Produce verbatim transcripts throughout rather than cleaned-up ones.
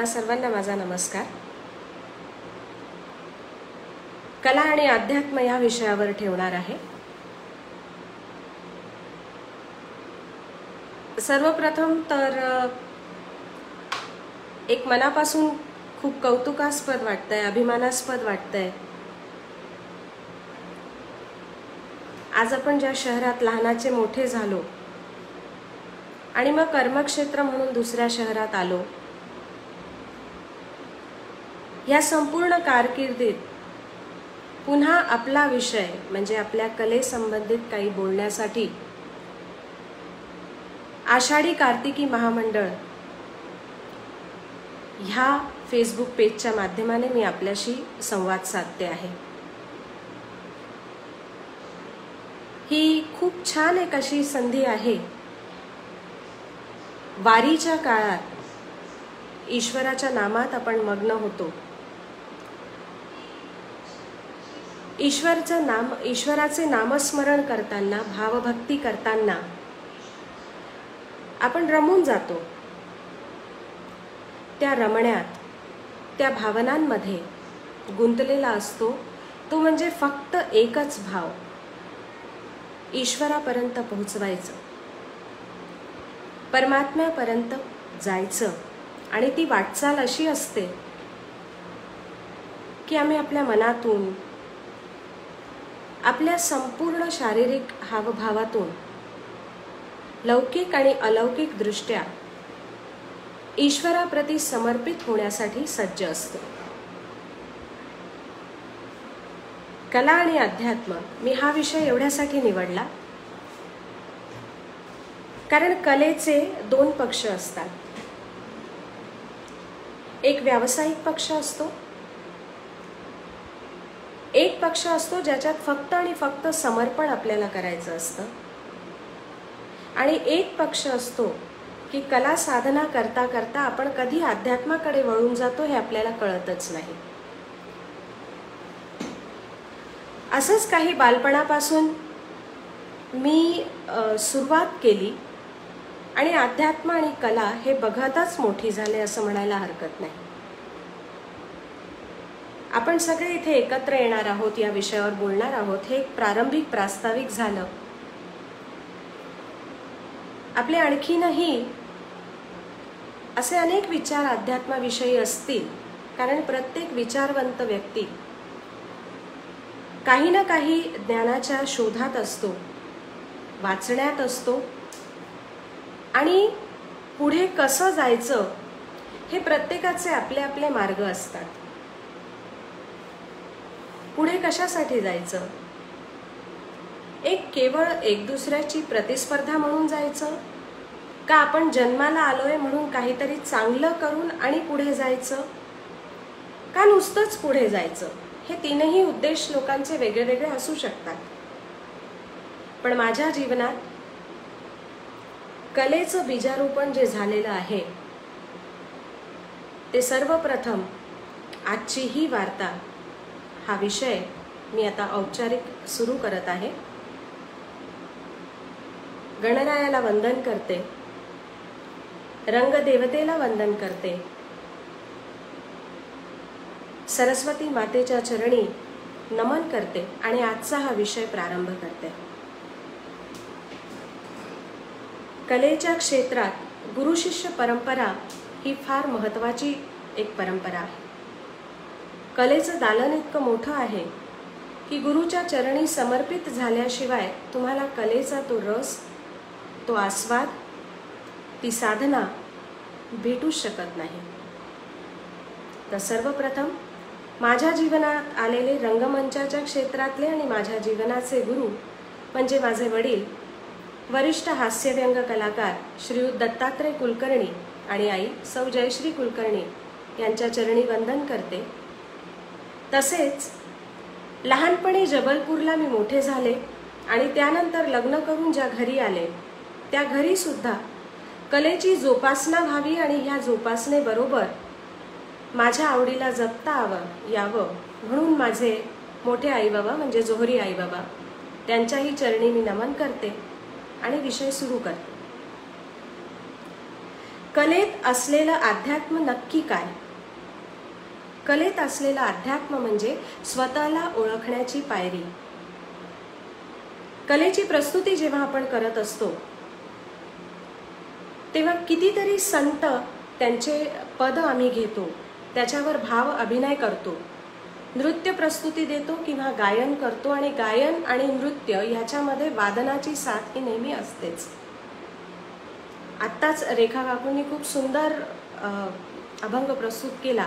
आपणा सर्वांना माझा नमस्कार। कला आणि अध्यात्म या विषयावर ठेवणार आहे। सर्वप्रथम तर एक मनापासून खूप कौतुकास्पद वाटतंय, अभिमानास्पद वाटतंय। आज आपण ज्या शहरात लहानाचे मोठे झालो आणि मग कर्मक्षेत्र म्हणून दुसऱ्या शहरात आलो, या संपूर्ण कारकिर्दीत पुन्हा आपला विषय म्हणजे आपल्या कले संबंधित काही बोलण्यासाठी आषाढी कार्तिकी महामंडळ ह्या फेसबुक पेजच्या माध्यमाने मी आपल्याशी संवाद साधते आहे। ही खूप छान एक अशी संधी आहे। वारीच्या काळात ईश्वराच्या नामात आपण मग्न होतो। ईश्वरचं नाम ईश्वराचे नामस्मरण करताना, भावभक्ती करताना आपण रमून जातो। त्या रमण्यात, त्या भावनांमध्ये गुंतलेला असतो तो म्हणजे फक्त एकच भाव, ईश्वरापर्यंत पोहोचवायचं, परमात्म्यापर्यंत जायचं। आणि ती वाटचाल अशी असते की आम्ही आपल्या मनातून, आपल्या संपूर्ण शारीरिक हावभावातून लौकिक आणि अलौकिक दृष्ट्या ईश्वराप्रती समर्पित होण्यासाठी सज्ज असतो। कला आणि अध्यात्म मी हा विषय एवढ्यासाठी निवडला कारण कलेचे दोन पक्ष असतात। एक व्यावसायिक पक्ष असतो, एक पक्ष असतो ज्याच्यात फक्त आणि फक्त समर्पण आपल्याला करायचं असतं, आणि एक पक्ष असतो की कला साधना करता करता आपण कधी अध्यात्माकडे वळून जातो हे आपल्याला कळतच नाही। असंच काही बालपणापासून मी सुरुवात केली आणि अध्यात्म आणि कला हे बघतच मोठी झाले असं म्हणायला हरकत नाही। आपण सगळे इथे एकत्र येणार आहोत, या विषयावर बोलणार आहोत, हे एक प्रारंभिक प्रास्ताविक झालं। आपले आणखीनही असे अनेक विचार अध्यात्माविषयी असतील, कारण प्रत्येक विचारवंत व्यक्ती काही ना काही ज्ञानाच्या शोधात असतो, वाचण्यात असतो, आणि पुढे कसं जायचं हे प्रत्येकाचे आपले आपले मार्ग असतात। पुढे कशासाठी जायचं? एक केवळ एक दुसऱ्याची प्रतिस्पर्धा म्हणून जायचं, का आपण जन्माला आलोय म्हणून काहीतरी चांगलं करून आणि पुढे जायचं, का नुसतंच पुढे जायचं? हे तीनही उद्देश लोकांचे वेगळे वेगळे असू शकतात। पण माझ्या जीवनात कलेचं बीजारोपण जे झालेलं आहे ते सर्वप्रथम आजची ही वार्ता, हा विषय मी आता औपचारिक सुरू करत आहे। गणरायाला वंदन करते, रंगदेवतेला वंदन करते, सरस्वती मातेच्या चरणी नमन करते आणि आजचा हा विषय प्रारंभ करते। कलेच्या क्षेत्रात गुरु शिष्य परंपरा ही फार महत्त्वाची एक परंपरा आहे। कलेचं दालन इतकं मोठं आहे की गुरुच्या चरणी समर्पित झाल्याशिवाय तुम्हाला कलेचा तो रस, तो आस्वाद, ती साधना भेटूच शकत नाही। तर सर्वप्रथम माझ्या जीवनात आलेले रंगमंचाच्या क्षेत्रातले आणि माझ्या जीवनाचे गुरु म्हणजे माझे वडील, वरिष्ठ हास्यव्यंग कलाकार श्रीयुत दत्तात्रय कुलकर्णी आणि आई सौ जयश्री कुलकर्णी यांच्या चरणी वंदन करते। तसेच लहानपणी जबलपूरला मी मोठे झाले आणि त्यानंतर लग्न करून ज्या घरी आले त्या घरी सुद्धा कलेची जोपासना व्हावी आणि ह्या जोपासनेबरोबर माझ्या आवडीला जपता यावं यावं म्हणून माझे मोठे आईबाबा म्हणजे जोहरी आईबाबा त्यांच्याही चरणी मी नमन करते आणि विषय सुरू करते। कलेत असलेलं अध्यात्म नक्की काय? कलेत असलेलं अध्यात्म म्हणजे स्वतःला ओळखण्याची पायरी. कलेची प्रस्तुती जेव्हा आपण करत असतो तेव्हा कितीतरी संत त्यांचे पद आम्ही घेतो, त्याच्यावर भाव अभिनय करतो, नृत्य प्रस्तुती देतो किंवा गायन करतो. आणि गायन आणि नृत्य ह्याच्यामध्ये वादनाची साथ ही नेहमी असतेच. आत्ताच रेखा काकूंनी खूप सुंदर अभंग प्रस्तुत केला.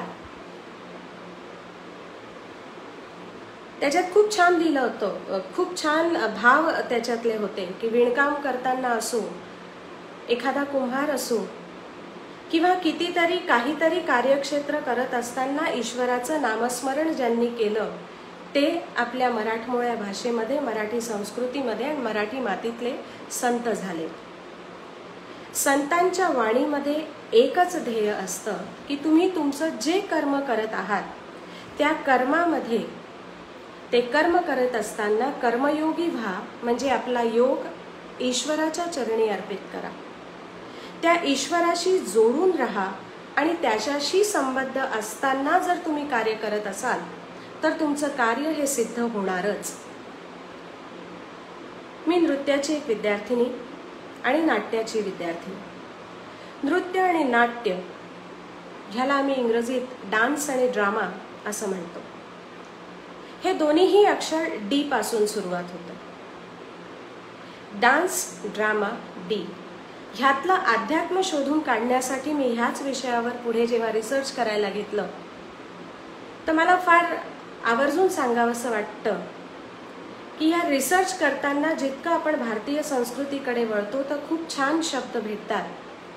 त्याच्यात खूप छान लिहिलं होतं, खूप छान भाव त्याच्यातले होते की विणकाम करताना असो, एखादा कुंभार असो किंवा कितीतरी काहीतरी कार्यक्षेत्र करत असताना ईश्वराचं नामस्मरण ज्यांनी केलं ते आपल्या मराठमोळ्या भाषेमध्ये, मराठी संस्कृतीमध्ये आणि मराठी मातीतले संत झाले. संतांच्या वाणीमध्ये एकच ध्येय असतं की तुम्ही तुमचं जे कर्म करत आहात त्या कर्मामध्ये, ते कर्म करत असताना कर्मयोगी व्हा, म्हणजे आपला योग ईश्वराच्या चरणी अर्पित करा. त्या ईश्वराशी जोडून राहा आणि त्याच्याशी संबद्ध असताना जर तुम्ही कार्य करत असाल तर तुमचं कार्य हे सिद्ध होणारच. मी नृत्याची एक विद्यार्थिनी आणि नाट्याची विद्यार्थिनी. नृत्य आणि नाट्य ह्याला आम्ही इंग्रजीत डान्स आणि ड्रामा असं म्हणतो. हे दोन्हीही अक्षर डी पासून सुरुवात होतं. Dance, drama, D. ह्यातलं अध्यात्म शोधून काढण्यासाठी मी ह्याच विषयावर पुढे जेव्हा रिसर्च करायला घेतलं तर मला फार आवर्जून सांगावंसं वाटतं की या रिसर्च करताना जितकं आपण भारतीय संस्कृतीकडे वळतो तर खूप छान शब्द भेटतात.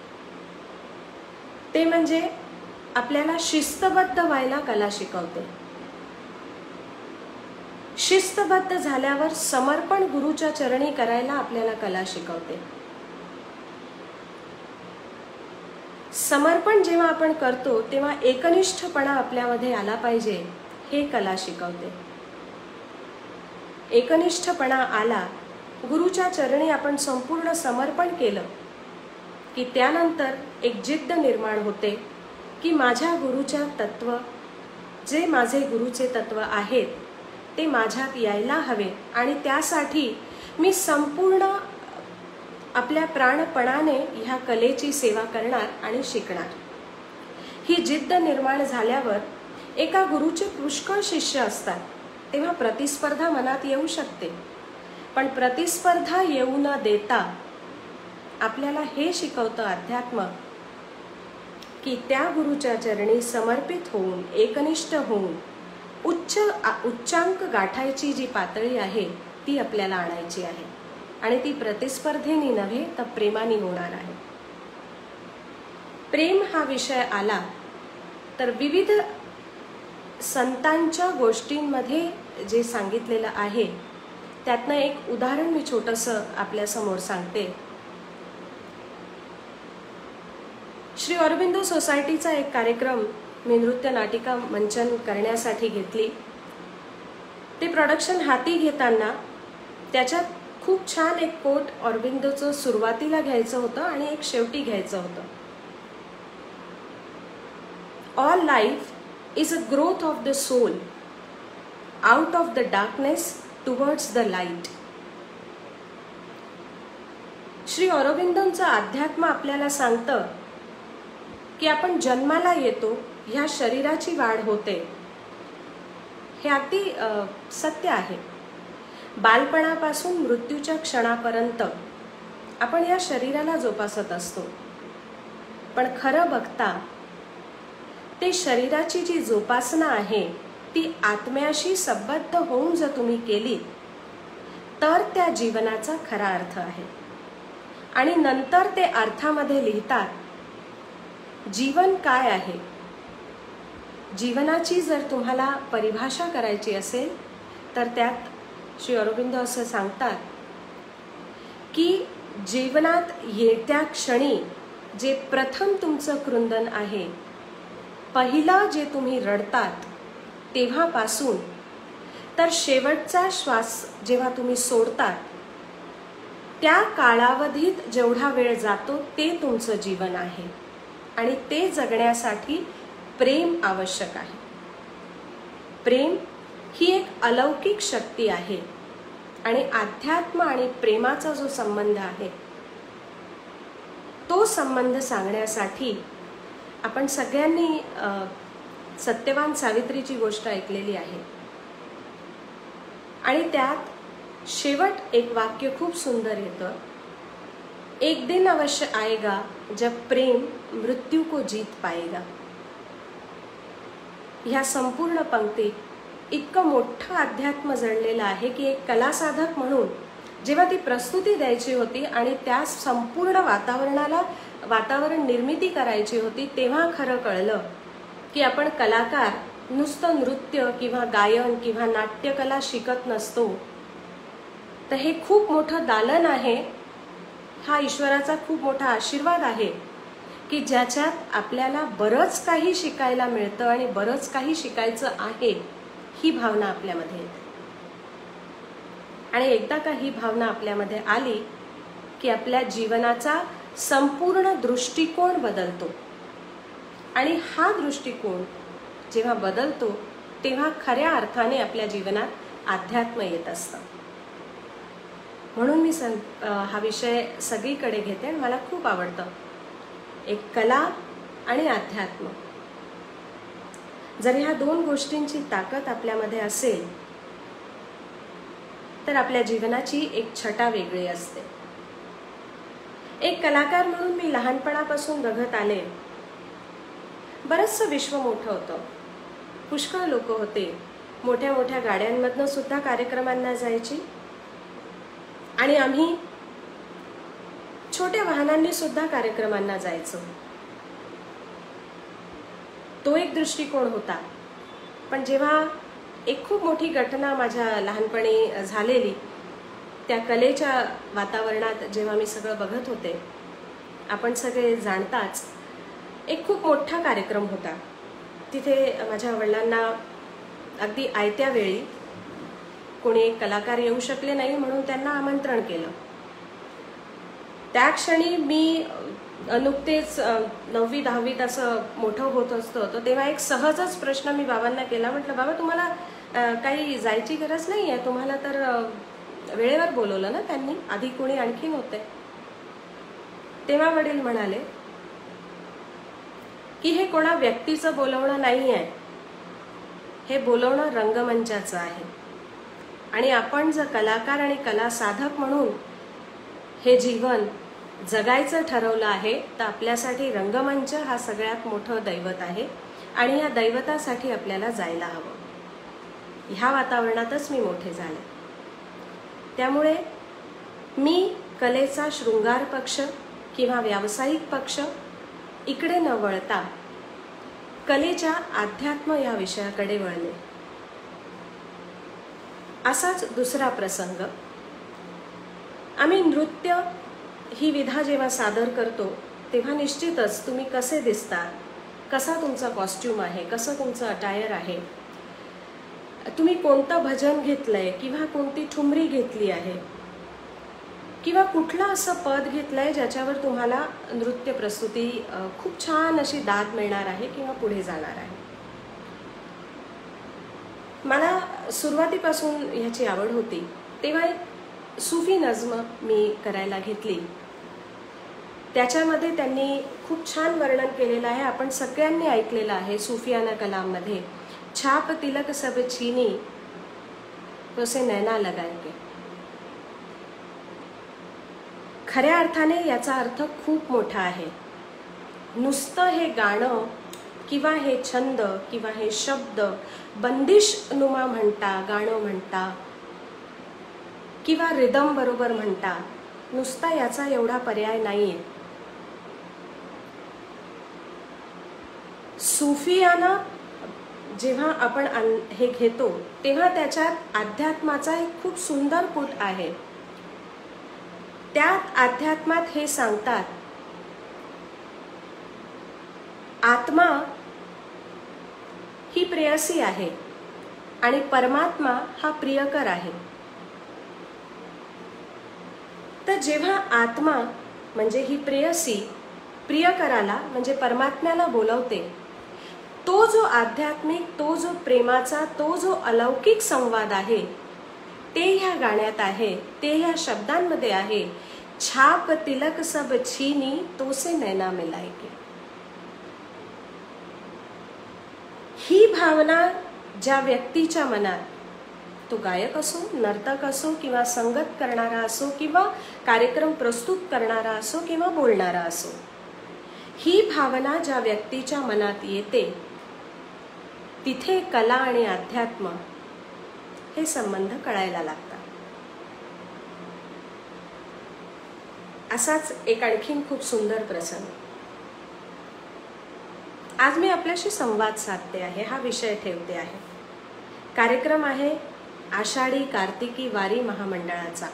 ते म्हणजे आपल्याला शिस्तबद्ध व्हायला कला शिकवते. शिस्तबद्ध झाल्यावर समर्पण गुरुच्या चरणी करायला आपल्याला कला शिकवते. समर्पण जेव्हा आपण करतो तेव्हा एकनिष्ठपणा आपल्यामध्ये आला पाहिजे, हे कला शिकवते. एकनिष्ठपणा आला, गुरुच्या चरणी आपण संपूर्ण समर्पण केलं की त्यानंतर एक जिद्द निर्माण होते की माझ्या गुरुच्या तत्व, जे माझे गुरुचे तत्व आहेत ते माझ्यात यायला हवे आणि त्यासाठी मी संपूर्ण आपल्या प्राणपणाने ह्या कलेची सेवा करणार आणि शिकणार. ही जिद्द निर्माण झाल्यावर एका गुरुचे पुष्कळ शिष्य असतात तेव्हा प्रतिस्पर्धा मनात येऊ शकते, पण प्रतिस्पर्धा येऊ न देता आपल्याला हे शिकवतं अध्यात्म की त्या गुरुच्या चरणी समर्पित होऊन, एकनिष्ठ होऊन उच्च उच्चांक गाठायची जी पातळी आहे ती आपल्याला आणायची आहे आणि ती प्रतिस्पर्धेने नव्हे तर प्रेमाने होणार आहे. प्रेम हा विषय आला तर विविध संतांच्या गोष्टींमध्ये जे सांगितलेलं आहे त्यातनं एक उदाहरण मी छोटंसं आपल्या समोर सांगते. श्री अरविंदो सोसायटीचा एक कार्यक्रम मी नृत्य नाटिका मंचन करण्यासाठी घेतली. ते प्रोडक्शन हाती घेताना त्याच्यात खूप छान एक कोट अरविंदोचं सुरुवातीला घ्यायचं होतं आणि एक शेवटी घ्यायचं होतं. All life is a growth of the soul out of the darkness towards the light. Shri अरविंदोंचं अध्यात्म आपल्याला सांगतं की आपण जन्माला येतो, ह्या शरीराची वाढ होते, हे अगदी सत्य आहे. बालपणापासून मृत्यूच्या क्षणापर्यंत आपण या शरीराला जोपासत असतो, पण खरं बघता ते शरीराची जी जोपासना आहे ती आत्म्याशी संबद्ध होऊन जर तुम्ही केली तर त्या जीवनाचा खरा अर्थ आहे. आणि नंतर ते अर्थामध्ये लिहितात जीवन काय आहे. जीवनाची जर तुम्हाला परिभाषा करायची असेल तर त्यात श्री अरविंद असं सांगतात की जीवनात येत्या क्षणी जे प्रथम तुमचं क्रंदन आहे, पहिलं जे तुम्ही रडतात तेव्हापासून तर शेवटचा श्वास जेव्हा तुम्ही सोडतात त्या कालावधीत जेवढा वेळ जातो ते तुमचं जीवन आहे. आणि ते जगण्यासाठी प्रेम आवश्यक आहे. प्रेम ही एक अलौकिक शक्ती आहे आणि अध्यात्म आणि प्रेमाचा जो संबंध आहे तो संबंध सांगण्यासाठी आपण सगळ्यांनी सत्यवान सावित्रीची गोष्ट ऐकलेली आहे. आणि त्यात शेवट एक वाक्य खूप सुंदर येतं, एक दिन अवश्य आएगा जब प्रेम मृत्यू को जीत पाएगा. ह्या संपूर्ण पंक्तीत इतकं मोठं अध्यात्म जडलेलं आहे की एक कलासाधक म्हणून जेव्हा ती प्रस्तुती द्यायची होती आणि त्या संपूर्ण वातावरणाला वातावरण निर्मिती करायची होती तेव्हा खरं कळलं की आपण कलाकार नुसतं नृत्य किंवा गायन किंवा नाट्यकला शिकत नसतो, तर हे खूप मोठं दालन आहे. हा ईश्वराचा खूप मोठा आशीर्वाद आहे की ज्याच्यात आपल्याला बरंच काही शिकायला मिळतं आणि बरंच काही शिकायचं आहे ही भावना आपल्यामध्ये येते. आणि एकदा का ही भावना आपल्यामध्ये आली की आपल्या जीवनाचा संपूर्ण दृष्टिकोन बदलतो. आणि हा दृष्टिकोन जेव्हा बदलतो तेव्हा खऱ्या अर्थाने आपल्या जीवनात अध्यात्म येत असतं. म्हणून मी सं हा विषय सगळीकडे घेते आणि मला खूप आवडतं. एक कला आणि अध्यात्म, जर ह्या दोन गोष्टींची ताकद आपल्यामध्ये असेल तर आपल्या जीवनाची एक छटा वेगळी असते. एक कलाकार म्हणून मी लहानपणापासून बघत आले, बरंचसं विश्व मोठं होतं, पुष्कळ लोक होते, मोठ्या मोठ्या गाड्यांमधनं सुद्धा कार्यक्रमांना जायची आणि आम्ही छोट्या वाहनांनी सुद्धा कार्यक्रमांना जायचो. तो एक दृष्टिकोन होता. पण जेव्हा एक खूप मोठी घटना माझ्या लहानपणी झालेली, त्या कलेच्या वातावरणात जेव्हा मी सगळं बघत होते, आपण सगळे जाणताच एक खूप मोठा कार्यक्रम होता. तिथे माझ्या वडिलांना अगदी आयत्या वेळी कोणी कलाकार येऊ शकले नाही म्हणून त्यांना आमंत्रण केलं. त्या क्षणी मी नुकतेच नववी दहावीत असं मोठं होत असतो, तर तेव्हा एक सहजच प्रश्न मी बाबांना केला. म्हटलं, बाबा तुम्हाला काही जायची गरज नाही आहे, तुम्हाला तर वेळेवर बोलवलं ना त्यांनी, आधी कोणी आणखीन होते. तेव्हा वडील म्हणाले की हे कोणा व्यक्तीचं बोलवणं नाही आहे, हे बोलवणं रंगमंचाचं आहे. आणि आपण जर कलाकार आणि कला साधक म्हणून हे जीवन जगायचं ठरवलं आहे तर आपल्यासाठी रंगमंच हा सगळ्यात मोठं दैवत आहे आणि या दैवतासाठी आपल्याला जायला हवं. ह्या वातावरणातच मी मोठे झाले. त्यामुळे मी कलेचा शृंगार पक्ष किंवा व्यावसायिक पक्ष इकडे न वळता कलेच्या अध्यात्म या विषयाकडे वळले. असाच दुसरा प्रसंग, आम्ही नृत्य ही विधा जेव्हा सादर करतो तेव्हा निश्चितच तुम्ही कसे दिसतात, कसा तुमचा कॉस्ट्यूम आहे, कसं तुमचं अटायर आहे, तुम्ही कोणतं भजन घेतलंय किंवा कोणती ठुमरी घेतली आहे किंवा कुठलं असं पद घेतलंय ज्याच्यावर तुम्हाला नृत्य प्रस्तुती खूप छान अशी दाद मिळणार आहे किंवा पुढे जाणार आहे. मला सुरुवातीपासून ह्याची आवड होती, तेव्हा एक सुफी नज्म मी करायला घेतली. त्याच्यामध्ये त्यांनी खूप छान वर्णन केलेलं आहे, आपण सगळ्यांनी ऐकलेलं आहे. सुफियाना कलाममध्ये छाप तिलक सब छीनी तो से नैना लगाएंगे. खऱ्या अर्थाने याचा अर्थ खूप मोठा आहे. नुसतं हे गाणं किंवा हे छंद किंवा हे शब्द बंदिश नुमा म्हणता, गाणं म्हणता किंवा रिदम बरोबर म्हणता, नुसता याचा एवढा पर्याय नाहीये. सुफियाना जेव्हा आपण हे घेतो तेव्हा त्याच्यात अध्यात्माचा एक खूप सुंदर कूट आहे. त्यात अध्यात्मात हे सांगतात, आत्मा ही प्रेयसी आहे आणि परमात्मा हा प्रियकर आहे. तर जेव्हा आत्मा म्हणजे ही प्रेयसी प्रियकराला म्हणजे परमात्म्याला बोलवते, तो जो आध्यात्मिक, तो जो प्रेमाचा, तो जो अलौकिक संवाद आहे ते ह्या गाण्यात आहे, ते ह्या शब्दांमध्ये आहे. छाप तिलक सब छीनी तो से नैना मिलाएगी. ही भावना ज्या व्यक्तीच्या मनात, तो गायक असो, नर्तक असो किंवा संगत करणारा असो किंवा कार्यक्रम प्रस्तुत करणारा असो किंवा बोलणारा असो, ही भावना ज्या व्यक्तीच्या मनात येते तिथे कला आणि अध्यात्म हे संबंध कळायला लागतात. असाच एक आणखीन खूप सुंदर प्रसंग आज मी आपल्याशी संवाद साधते आहे, हा विषय ठेवते आहे. कार्यक्रम आहे आषाढी कार्तिकी वारी महामंडळाचा.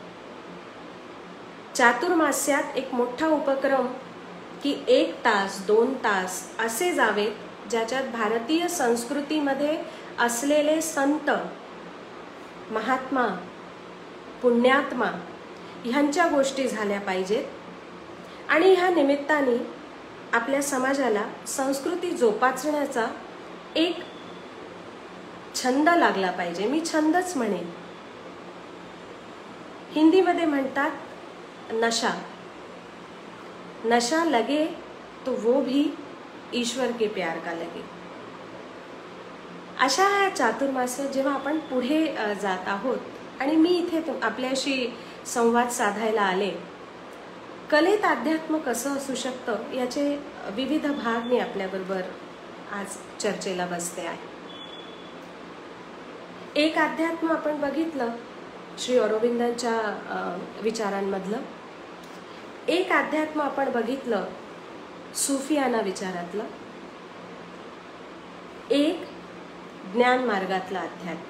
चातुर्मास्यात एक मोठा उपक्रम की एक तास दोन तास असे जावेत ज्याच्यात भारतीय संस्कृतीमध्ये असलेले संत, महात्मा, पुण्यात्मा ह्यांच्या गोष्टी झाल्या पाहिजेत. आणि ह्या निमित्ताने आपल्या समाजाला संस्कृती जोपासण्याचा एक छंद लागला पाहिजे. मी छंदच म्हणेन. हिंदीमध्ये म्हणतात नशा, नशा लगे तो वो भी ईश्वर के प्यार का लगे. अशा ह्या चातुर्मास्यात जेव्हा आपण पुढे जात आहोत आणि मी इथे आपल्याशी संवाद साधायला आले, कलेत अध्यात्म कसं असू शकतं याचे विविध भाग मी आपल्याबरोबर आज चर्चेला बसते आहे. एक अध्यात्म आपण बघितलं श्री अरविंदांच्या विचारांमधलं, एक अध्यात्म आपण बघितलं सुफियाना विचारातलं, एक ज्ञान मार्गातलं अध्यात्म.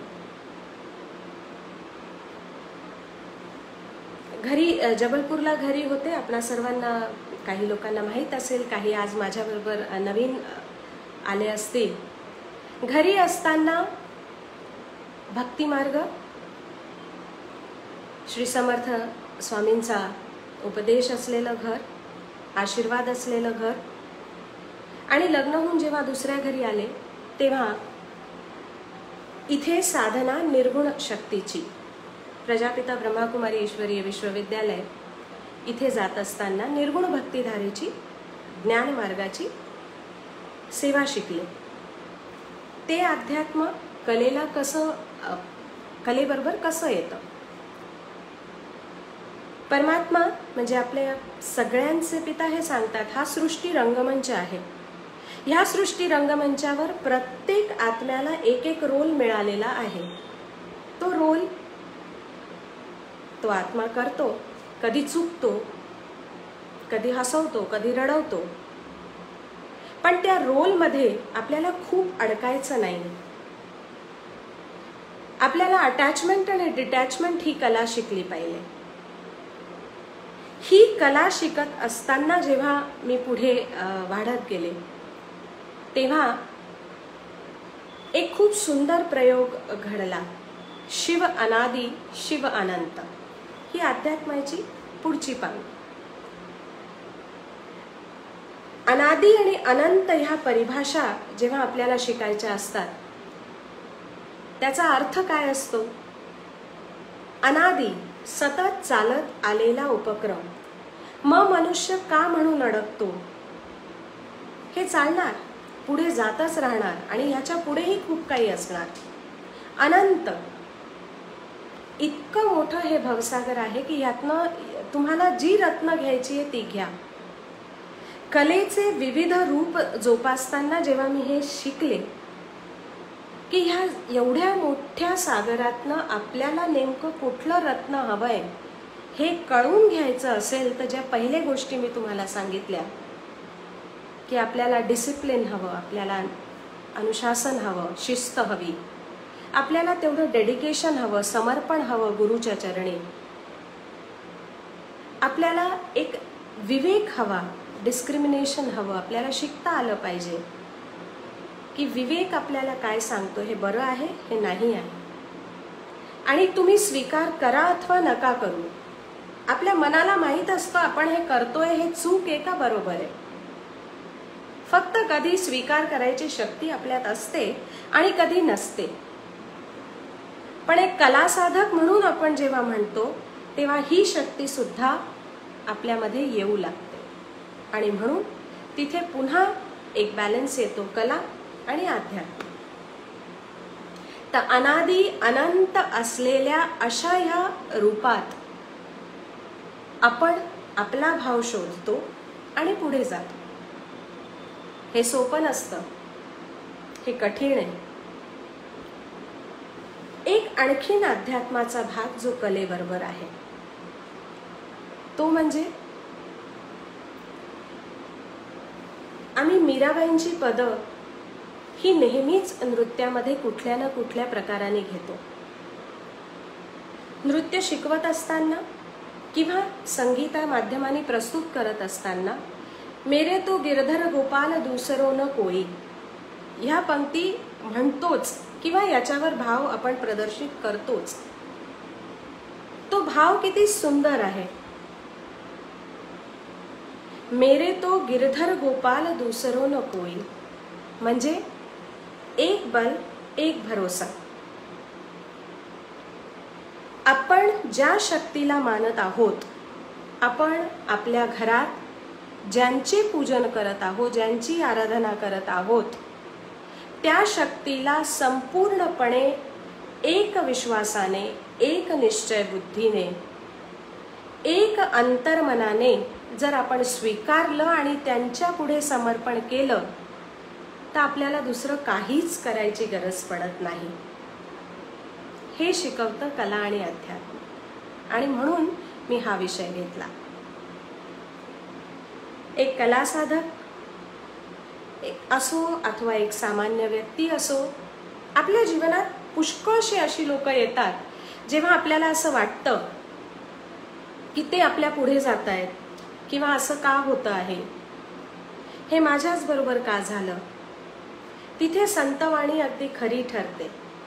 घरी जबलपूरला घरी होते. आपणा सर्वांना, काही लोकांना माहीत असेल, काही आज माझ्याबरोबर नवीन आले असतील. घरी असताना भक्ती मार्ग, श्री समर्थ स्वामींचा उपदेश असलेलं घर, आशीर्वाद असलेलं घर. आणि लग्न होऊन जेव्हा दुसऱ्या घरी आले तेव्हा इथे साधना निर्गुण शक्तीची, प्रजापिता ब्रह्माकुमारी ईश्वरीय विश्वविद्यालय इथे जात असताना निर्गुण भक्तिधारेची, ज्ञान मार्गाची सेवा शिकले. ते अध्यात्म कलेला कसं, कलेबरोबर कसं येतं. परमात्मा म्हणजे आपल्या सगळ्यांचे पिता हे सांगतात, हा सृष्टी रंगमंच आहे. ह्या सृष्टी रंगमंचावर प्रत्येक आत्म्याला एक एक रोल मिळालेला आहे. तो रोल तो आत्मा करतो, कधी चुकतो, कधी हसवतो, कधी रडवतो. पण त्या रोलमध्ये आपल्याला खूप अडकायचं नाही. आपल्याला अटॅचमेंट आणि डिटॅचमेंट ही कला शिकली पाहिजे. ही कला शिकत असताना जेव्हा मी पुढे वाढत गेले तेव्हा एक खूप सुंदर प्रयोग घडला. शिव अनादी शिव अनंत ही अध्यात्माची पुढची पांग. अनादी आणि अनंत ह्या परिभाषा जेव्हा आपल्याला शिकायच्या असतात त्याचा अर्थ काय असतो. अनादी सतत चालत आलेला उपक्रम. मग मनुष्य का म्हणून अडकतो. हे चालणार, पुढे जातच राहणार आणि ह्याच्या पुढेही खूप काही असणार. अनंत इतकं मोठं हे भवसागर आहे की यातनं तुम्हाला जी रत्न घ्यायची आहे ती घ्या. कलेचे विविध रूप जोपासताना जेव्हा मी हे शिकले की ह्या एवढ्या मोठ्या सागरातनं आपल्याला नेमकं कुठलं रत्न हवंय हे कळून घ्यायचं असेल तर ज्या पहिल्या गोष्टी मी तुम्हाला सांगितल्या की आपल्याला डिसिप्लिन हवं, आपल्याला अनुशासन हवं, शिस्त हवी, आपल्याला तेवढं डेडिकेशन हवं, समर्पण हवं गुरुच्या चरणी, आपल्याला एक विवेक हवा, डिस्क्रिमिनेशन हवं, आपल्याला शिकता आलं पाहिजे की विवेक आपल्याला काय सांगतो, हे बरं आहे, हे नाही आहे. आणि तुम्ही स्वीकार करा अथवा नका करू, आपल्या मनाला माहीत असतं आपण हे करतोय हे चूक आहे का बरोबर आहे. फक्त कधी स्वीकार करायची शक्ती आपल्यात असते आणि कधी नसते. पण एक कला साधक म्हणून आपण जेव्हा म्हणतो तेव्हा ही शक्ती सुद्धा आपल्यामध्ये येऊ लागते आणि म्हणून तिथे पुन्हा एक बॅलन्स येतो, कला आणि अध्यात्म. तर अनादी अनंत असलेल्या अशा ह्या रूपात आपण आपला भाव शोधतो आणि पुढे जातो. हे सोपं नसतं, हे कठीण आहे. एक आणखीन अध्यात्माचा भाग जो कलेबरोबर आहे तो म्हणजे आम्ही मीराबाईंची पदं ही नेहमीच नृत्यामध्ये कुठल्या ना कुठल्या प्रकाराने घेतो. नृत्य शिकवत असताना किंवा संगीता माध्यमाने प्रस्तुत करत असताना मेरे तो गिरधर गोपाल दूसरो न कोई ह्या पंक्ती म्हणतोच किंवा याच्यावर भाव आपण प्रदर्शित करतोच. तो भाव किती सुंदर आहे. मेरे तो गिरधर गोपाल दूसरो न कोई म्हणजे एक बल एक भरोसा. आपण ज्या शक्तीला मानत आहोत, आपण आपल्या घरात ज्यांचे पूजन करत आहोत, ज्यांची आराधना करत आहोत, त्या शक्तीला संपूर्णपणे एक विश्वासाने, एक निश्चय बुद्धीने, एक अंतर्मनाने जर आपण स्वीकारलं आणि त्यांच्या पुढे समर्पण केलं तर आपल्याला दुसरं काहीच करायची गरज पडत नाही. हे शिकवतं कला आणि अध्यात्म आणि म्हणून मी हा विषय घेतला. एक कला साधक एक असो अथवा एक सामान्य व्यक्ती असो, आपल्या जीवनात पुष्कळशी अशी लोक येतात जेव्हा आपल्याला असं वाटतं की ते आपल्या पुढे जात आहेत किंवा असं का होतं आहे, हे माझ्याच बरोबर का झालं. तिथे संतवाणी अगदी खरी ठरते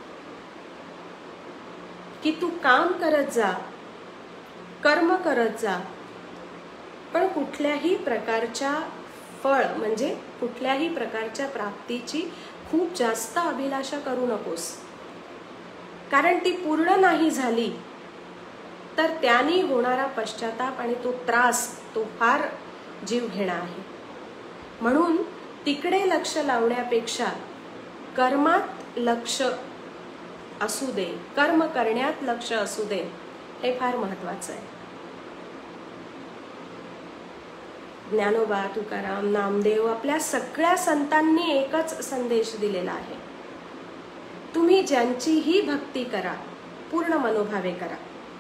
की तू काम करत जा, कर्म करत जा, पण कुठल्याही प्रकारच्या फळ म्हणजे कुठल्याही प्रकारच्या प्राप्तीची खूप जास्त अभिलाषा करू नकोस. कारण ती पूर्ण नाही झाली तर त्याने होणारा पश्चाताप आणि तो त्रास तो फार जीव घेणा आहे. म्हणून तिकडे लक्ष लावण्यापेक्षा कर्मात लक्ष असू दे, कर्म करण्यात लक्ष असू दे, हे फार महत्वाचं आहे. ज्ञानोबा, तुकाराम, नामदेव आपल्या सगळ्या संतांनी एकच संदेश दिलेला आहे. तुम्ही ज्यांचीही भक्ती करा, पूर्ण मनोभावे करा.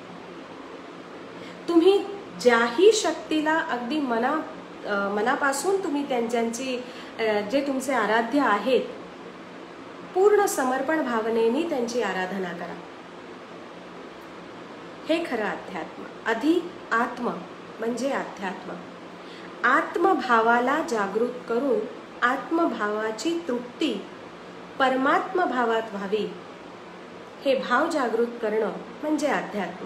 तुम्ही ज्याही शक्तीला अगदी मना मनापासून तुम्ही त्यांची जे तुमचे आराध्य आहेत पूर्ण समर्पण भावनेने त्यांची आराधना करा. हे खरं अध्यात्म. अधिक आत्म म्हणजे अध्यात्म. आत्मभावाला जागृत करून आत्मभावाची तृप्ती परमात्म भावात व्हावी, हे भाव जागृत करणं म्हणजे अध्यात्म.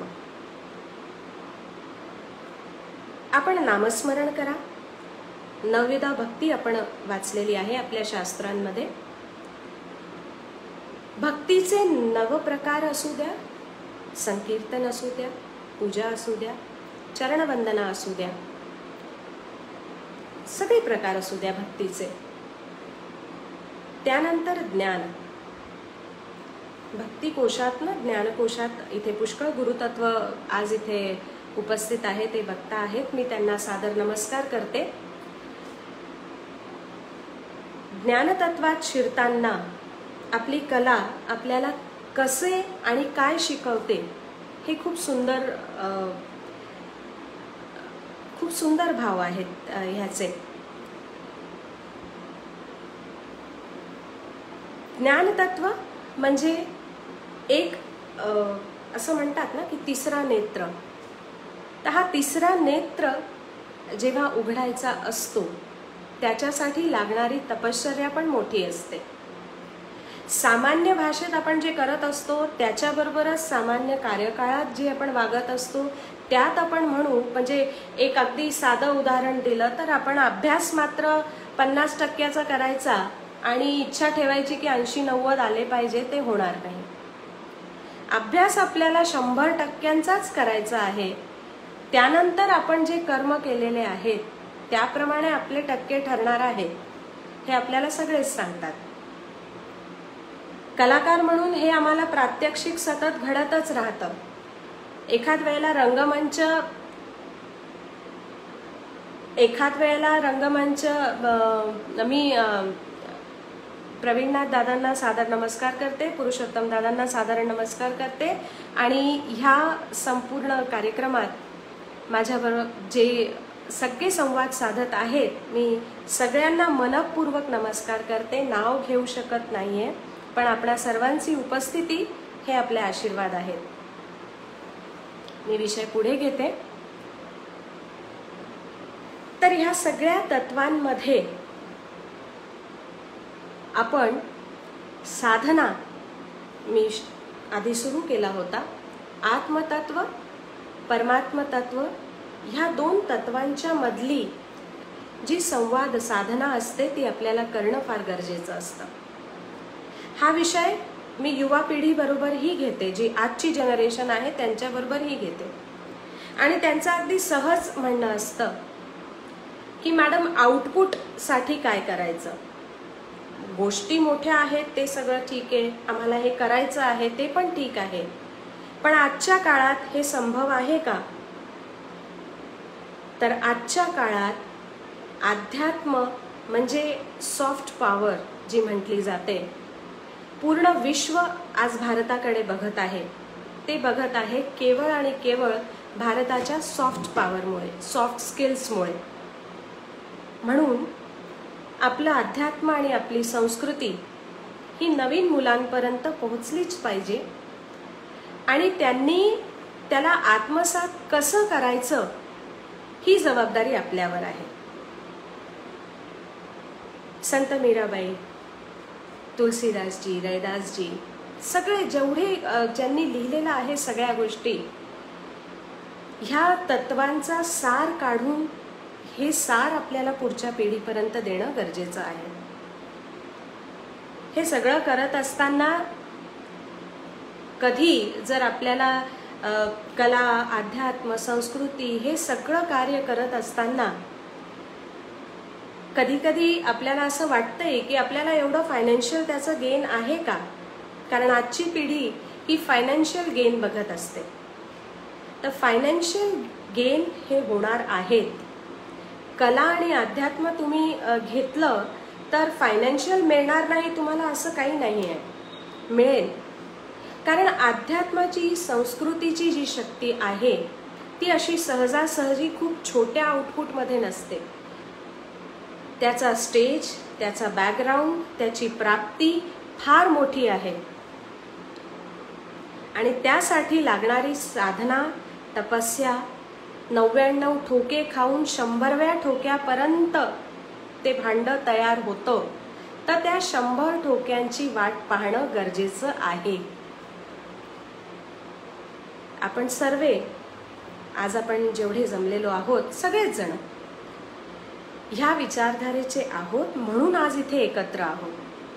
आपण नामस्मरण करा. नवविधा भक्ती आपण वाचलेली आहे आपल्या शास्त्रांमध्ये. भक्तीचे नव प्रकार असू द्या, संकीर्तन असू द्या, पूजा असू द्या, चरणवंदना असू द्या, सगळे प्रकार असू द्या भक्तीचे. त्यानंतर ज्ञान. भक्ती कोशातनं ज्ञानकोशात इथे पुष्कळ गुरुतत्व आज इथे उपस्थित आहे, ते बघता आहेत. मी त्यांना सादर नमस्कार करते. ज्ञानतत्वात शिरताना आपली कला आपल्याला कसे आणि काय शिकवते हे खूप सुंदर खूप सुंदर भाव आहेत ह्याचे. ज्ञानतत्व म्हणजे एक असं म्हणतात ना की तिसरा नेत्र. तर हा तिसरा नेत्र जेव्हा उघडायचा असतो त्याच्यासाठी लागणारी तपश्चर्या पण मोठी असते. सामान्य भाषेत आपण जे करत असतो त्याच्याबरोबरच सामान्य कार्यकाळात जे आपण वागत असतो त्यात आपण म्हणू, म्हणजे एक अगदी साधं उदाहरण दिलं तर आपण अभ्यास मात्र पन्नास टक्क्याचा करायचा आणि इच्छा ठेवायची की ऐंशी नव्वद आले पाहिजे, ते होणार नाही. अभ्यास आपल्याला शंभर टक्क्यांचाच करायचा आहे. त्यानंतर आपण जे कर्म केलेले आहेत त्याप्रमाणे आपले टक्के ठरणार आहेत, हे आपल्याला सगळेच सांगतात. कलाकार म्हणून हे आम्हाला प्रात्यक्षिक सतत घडतच राहतं. एखाद वेळेला रंगमंच एखाद वेळेला रंगमंच मी प्रवीणनाथ दादांना सादर नमस्कार करते, पुरुषोत्तम दादांना सादर नमस्कार करते आणि ह्या संपूर्ण कार्यक्रमात माझ्याबरोबर जे सगळे संवाद साधत आहेत मी सगळ्यांना मनपूर्वक नमस्कार करते. नाव घेऊ शकत नाहीये, पण आपल्या सर्वांची उपस्थिती हे आपले आशीर्वाद आहेत. मी विषय पुढे घेते. तर ह्या सगळ्या तत्वांमध्ये आपण साधना मी आधी सुरू केला होता. आत्मतत्व, परमात्मतत्व ह्या दोन तत्वांच्या मधली जी संवाद साधना असते ती आपल्याला करणं फार गरजेचं असतं. हा विषय मी युवा पिढी बरोबरही घेते, जी आजची जनरेशन आहे त्यांच्याबरोबरही घेते आणि त्यांचं अगदी सहज म्हणणं असतं की मॅडम आउटपुटसाठी काय करायचं. गोष्टी मोठ्या आहेत ते सगळं ठीक आहे, आम्हाला हे करायचं आहे ते पण ठीक आहे, पण आजच्या काळात हे संभव आहे का. तर आजच्या काळात अध्यात्म म्हणजे सॉफ्ट पॉवर जी म्हटली जाते, पूर्ण विश्व आज भारताकडे बघत आहे. ते बघत आहे केवळ आणि केवळ भारताच्या सॉफ्ट पॉवरमुळे, सॉफ्ट स्किल्समुळे. म्हणून आपलं अध्यात्म आणि आपली संस्कृती ही नवीन मुलांपर्यंत पोहोचलीच पाहिजे आणि त्यांनी त्याला आत्मसात कसं करायचं ही जबाबदारी आपल्यावर आहे. संत मीराबाई, तुलसीदासजी, रैदासजी, सगळे जेवढे ज्यांनी लिहिलेलं आहे सगळ्या गोष्टी, ह्या तत्वांचा सार काढून हे सार आपल्याला पुढच्या पिढीपर्यंत देणं गरजेचं आहे. हे सगळं करत असताना कधी जर आपल्याला कला, अध्यात्म, संस्कृती हे सगळं कार्य करत असताना कधी कधी आपल्याला असं वाटतंय की आपल्याला एवढं फायनान्शियल त्याचं गेन आहे का. कारण आजची पिढी ही फायनान्शियल गेन बघत असते. तर फायनान्शियल गेन हे होणार आहेत. कला आणि अध्यात्म तुम्ही घेतलं तर फायनान्शियल मिळणार नाही तुम्हाला असं काही नाही आहे, मिळेल. कारण अध्यात्माची, संस्कृतीची जी शक्ती आहे ती अशी सहजासहजी खूप छोट्या आउटपुटमध्ये नसते. त्याचा स्टेज, त्याचा बॅकग्राऊंड, त्याची प्राप्ती फार मोठी आहे आणि त्यासाठी लागणारी साधना, तपस्या, नव्याण्णव ठोके खाऊन शंभरव्या ठोक्यापर्यंत ते भांड तयार होतं. तर त्या शंभर ठोक्यांची वाट पाहणं गरजेचं आहे. आपण सर्वे आज आपण जेवढे जमलेलो आहोत सगळेच जण ह्या विचारधारेचे आहोत, म्हणून आज इथे एकत्र आहोत.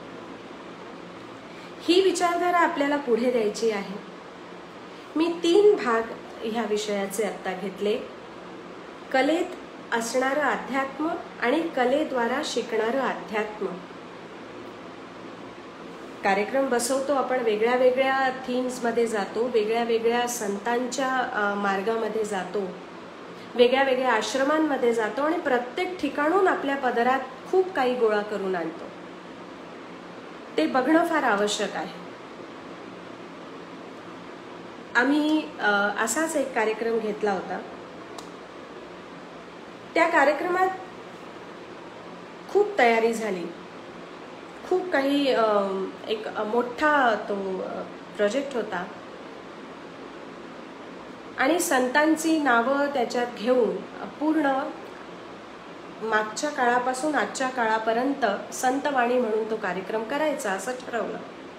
ही विचारधारा आपल्याला पुढे द्यायची आहे. मी तीन भाग ह्या विषयाचे आता घेतले. कलेत असणारं अध्यात्म आणि कलेद्वारा शिकणारं अध्यात्म. कार्यक्रम बसवतो आपण, वेगळ्या वेगळ्या थीम्समध्ये जातो, वेगळ्या वेगळ्या संतांच्या मार्गामध्ये जातो, वेगळ्या वेगळ्या आश्रमांमध्ये जातो आणि प्रत्येक ठिकाणून आपल्या पदरात खूप काही गोळा करून आणतो. ते बघणं फार आवश्यक आहे. आम्ही असाच एक कार्यक्रम घेतला होता. त्या कार्यक्रमात खूप तयारी झाली, खूप काही एक मोठा तो प्रोजेक्ट होता आणि संतांची नावं त्याच्यात घेऊन पूर्ण मागच्या काळापासून आजच्या काळापर्यंत संतवाणी म्हणून तो कार्यक्रम करायचा असं ठरवलं.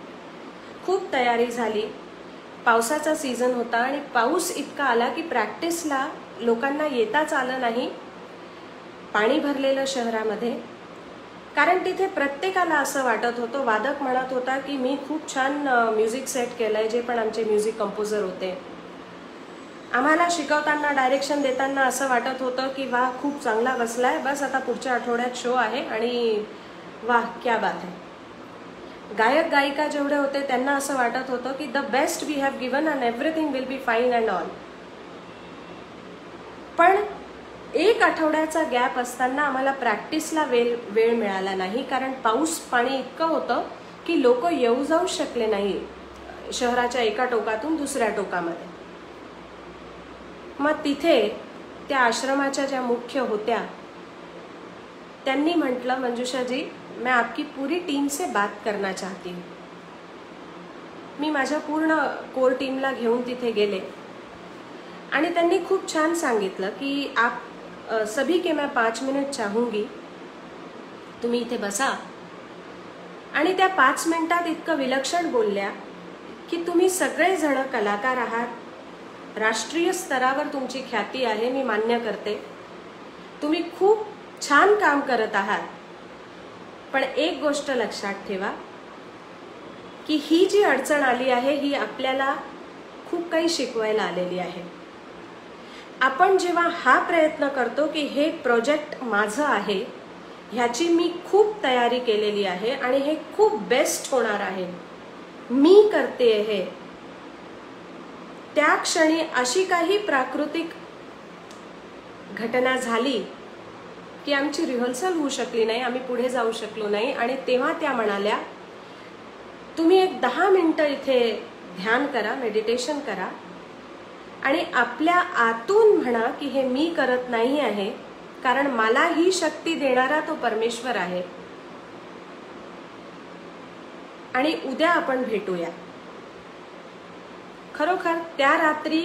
खूप तयारी झाली. पावसाचा सीझन होता आणि पाऊस इतका आला की प्रॅक्टिसला लोकांना येताच आलं नाही. पाणी भरलेलं शहरामध्ये. कारण तिथे प्रत्येकाला असं वाटत होतं, वादक म्हणत होता की मी खूप छान म्युझिक सेट केलंय, जे पण आमचे म्युझिक कंपोजर होते. आम्हाला शिकवताना, डायरेक्शन देताना असं वाटत होतं की वा खूप चांगला बसलाय, बस आता पुढच्या आठवड्यात शो आहे आणि वाह क्या बात आहे. गायक गायिका जेवढे होते त्यांना असं वाटत होतं की the best we have given and everything will be fine and all. पण एक आठवड्याचा गॅप असताना आम्हाला प्रॅक्टिसला वेळ वेळ मिळाला नाही. कारण पाऊस पाणी इतकं होतं की लोक येऊ जाऊ शकले नाही शहराच्या एका टोकातून दुसऱ्या टोकामध्ये. मग तिथे त्या आश्रमाच्या ज्या मुख्य होत्या त्यांनी म्हटलं, मंजुषाजी मैं आपकी पूरी टीम से बात करना चाहती हूँ. मी माझ्या पूर्ण कोर टीमला घेऊन तिथे गेले आणि त्यांनी खूप छान सांगितलं की आप सभी के मैं पाच मिनिट चाहूंगी, तुम्ही इथे बसा. आणि त्या पाच मिनिटात इतकं विलक्षण बोलल्या की तुम्ही सगळेजण कलाकार आहात, राष्ट्रीय स्तरावर तुमची ख्याती आहे, मी मान्य करते, तुम्ही खूप छान काम करत आहात. पण एक गोष्ट लक्षात ठेवा की ही जी अडचण आली आहे ही आपल्याला खूप काही शिकवायला आलेली आहे. आपण जेव्हा हा प्रयत्न करतो की हे प्रोजेक्ट माझं आहे, ह्याची मी खूप तयारी केलेली आहे आणि हे खूप बेस्ट होणार आहे, मी करते हे, त्या क्षणी अशी काही प्राकृतिक घटना झाली की आमची रिहर्सल होऊ शकली नाही, आम्ही पुढे जाऊ शकलो नाही. आणि तेव्हा त्या म्हणाल्या, तुम्ही एक दहा मिनिटं इथे ध्यान करा, मेडिटेशन करा आणि आपल्या आतून म्हणा की हे मी करत नाही आहे, कारण मला ही शक्ती देणारा तो परमेश्वर आहे आणि उद्या आपण भेटूया. खरोखर त्या रात्री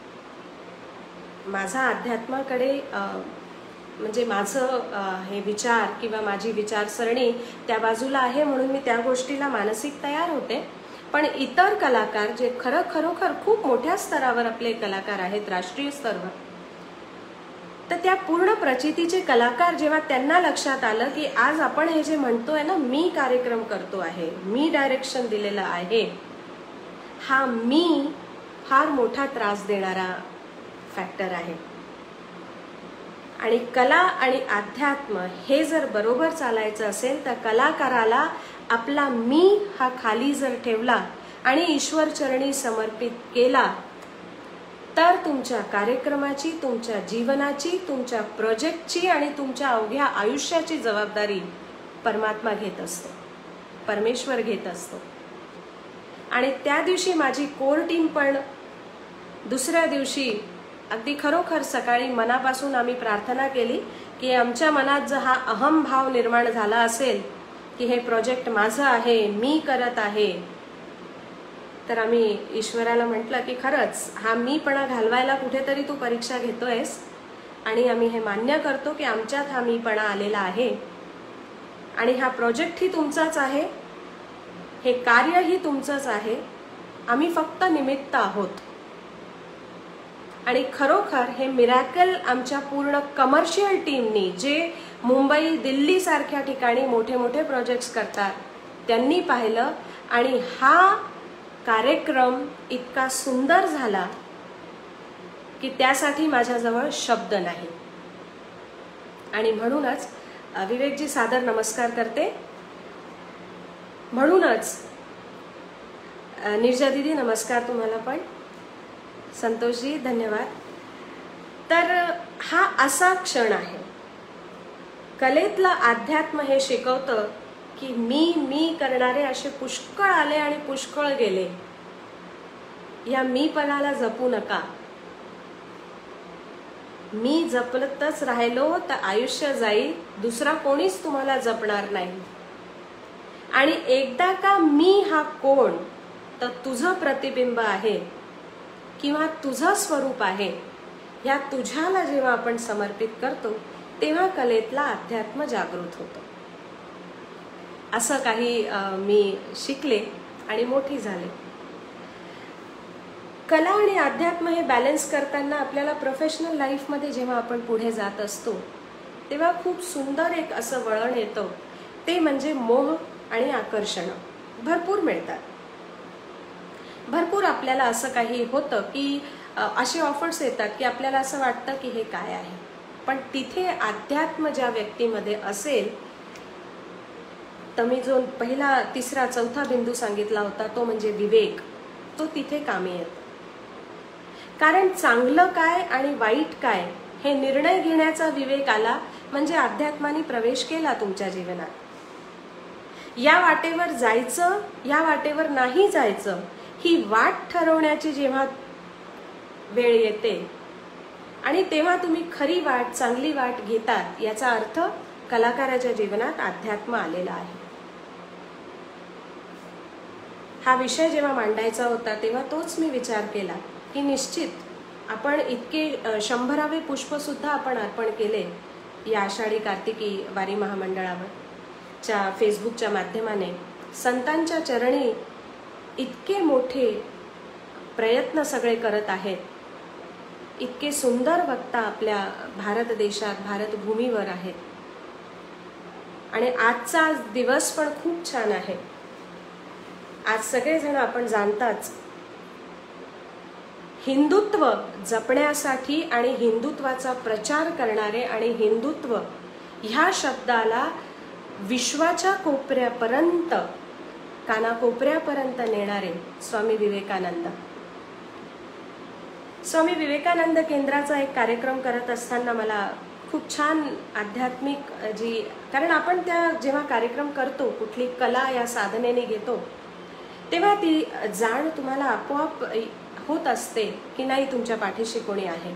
माझा अध्यात्माकडे म्हणजे माझं हे विचार किंवा माझी विचारसरणी त्या बाजूला आहे म्हणून मी त्या गोष्टीला मानसिक तयार होते. पण इतर कलाकार जे खरं खरोखर खूप मोठ्या स्तरावर आपले कलाकार आहेत, राष्ट्रीय स्तरावर, तर त्या पूर्ण प्रचितीचे कलाकार जेव्हा त्यांना लक्षात आलं की आज आपण हे जे म्हणतोय ना, मी कार्यक्रम करतो आहे, मी डायरेक्शन दिलेलं आहे, हा मी फार मोठा त्रास देणारा फॅक्टर आहे. आणि कला आणि अध्यात्म हे जर बरोबर चालायचं असेल तर कलाकाराला आपला मी हा खाली जर ठेवला आणि ईश्वर चरणी समर्पित केला तर तुमच्या कार्यक्रमाची, तुमच्या जीवनाची, तुमच्या प्रोजेक्टची आणि तुमच्या अवघ्या आयुष्याची जबाबदारी परमात्मा घेत असतो, परमेश्वर घेत असतो. आणि त्या दिवशी माझी कोर टीम पण दुसऱ्या दिवशी अगदी खरोखर सकाळी मनापासून आम्ही प्रार्थना केली की आमच्या मनात जर हा अहम भाव निर्माण झाला असेल की हे प्रोजेक्ट माझं आहे, मी करत आहे, तर आम्ही ईश्वराला म्हटलं की खरंच हा मीपणा घालवायला कुठेतरी तू परीक्षा घेतोयस आणि आम्ही हे मान्य करतो की आमच्यात हा मीपणा आलेला आहे आणि हा प्रोजेक्टही तुमचाच आहे, हे कार्यही तुमचंच आहे, आम्ही फक्त निमित्त आहोत. आणि खरोखर हे मिरॅकल आमच्या पूर्ण कमर्शियल टीमनी, जे मुंबई दिल्ली सारख्या ठिकाणी मोठे मोठे प्रोजेक्ट्स करतात, त्यांनी पाहिलं आणि हा कार्यक्रम इतका सुंदर झाला की त्यासाठी माझ्याजवळ शब्द नाही. आणि म्हणूनच विवेकजी सादर नमस्कार करते. म्हणूनच निर्जा दीदी नमस्कार तुम्हाला पण. संतोषजी धन्यवाद. तर हा असा क्षण आहे, कलेतलं अध्यात्म हे शिकवतं की मी मी करणारे असे पुष्कळ आले आणि पुष्कळ गेले. या मीपणाला जपू नका. मी जपतच राहिलो तर आयुष्य जाईल, दुसरा कोणीच तुम्हाला जपणार नाही. आणि एकदा का मी हा कोण, तर तुझं प्रतिबिंब आहे किंवा तुझं स्वरूप आहे, या तुझ्याला जेव्हा आपण समर्पित करतो तेव्हा कलेतला अध्यात्म जागृत होतो. असं काही मी शिकले आणि मोठी झाले. कला आणि अध्यात्म हे बॅलन्स करताना आपल्याला प्रोफेशनल लाईफमध्ये जेव्हा आपण पुढे जात असतो तेव्हा खूप सुंदर एक असं वळण येतं, ते म्हणजे मोह आणि आकर्षण भरपूर मिळतात. भरपूर आपल्याला असं काही होतं की असे ऑफर्स येतात की आपल्याला असं वाटतं की हे काय आहे, पण तिथे अध्यात्म ज्या व्यक्तीमध्ये असेल, तर मी जो पहिला तिसरा चौथा बिंदू सांगितला होता तो म्हणजे विवेक, तो तिथे कामी येतो. कारण चांगलं काय आणि वाईट काय हे निर्णय घेण्याचा विवेक आला म्हणजे अध्यात्माने प्रवेश केला तुमच्या जीवनात. या वाटेवर जायचं, या वाटेवर नाही जायचं ही वाट ठरवण्याची जेव्हा वेळ येते आणि तेव्हा तुम्ही खरी वाट, चांगली वाट घेतात, याचा अर्थ कलाकाराच्या जीवनात अध्यात्म आलेला आहे. हा विषय जेव्हा मांडायचा होता तेव्हा तोच मी विचार केला की निश्चित आपण इतके शंभरावे पुष्प सुद्धा आपण अर्पण केले या आषाढी कार्तिकी वारी महामंडळावर च्या फेसबुकच्या माध्यमाने. संतांच्या चरणी इतके मोठे प्रयत्न सगळे करत आहेत, इतके सुंदर वक्ता आपल्या भारत देशात, भारत भूमीवर आहेत. आणि आजचा दिवस पण खूप छान आहे. आज सगळेजण आपण जाणताच हिंदुत्व जपण्यासाठी आणि हिंदुत्वाचा प्रचार करणारे आणि हिंदुत्व ह्या शब्दाला विश्वाच्या कोपऱ्यापर्यंत, कानाकोपऱ्यापर्यंत नेणारे स्वामी विवेकानंद. स्वामी विवेकानंद केंद्राचा एक कार्यक्रम करत असताना मला खूप छान आध्यात्मिक जी, कारण आपण त्या जेव्हा कार्यक्रम करतो, कुठली कला या साधनेने घेतो, तेव्हा ती जाण तुम्हाला आपोआप होत असते की नाही तुमच्या पाठीशी कोणी आहे.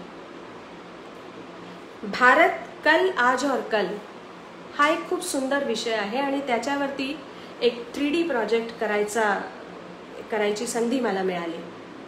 भारत कल आज और कल हा एक खूप सुंदर विषय आहे आणि त्याच्यावरती एक थ्री डी प्रोजेक्ट करायचा करायची संधी मला मिळाली.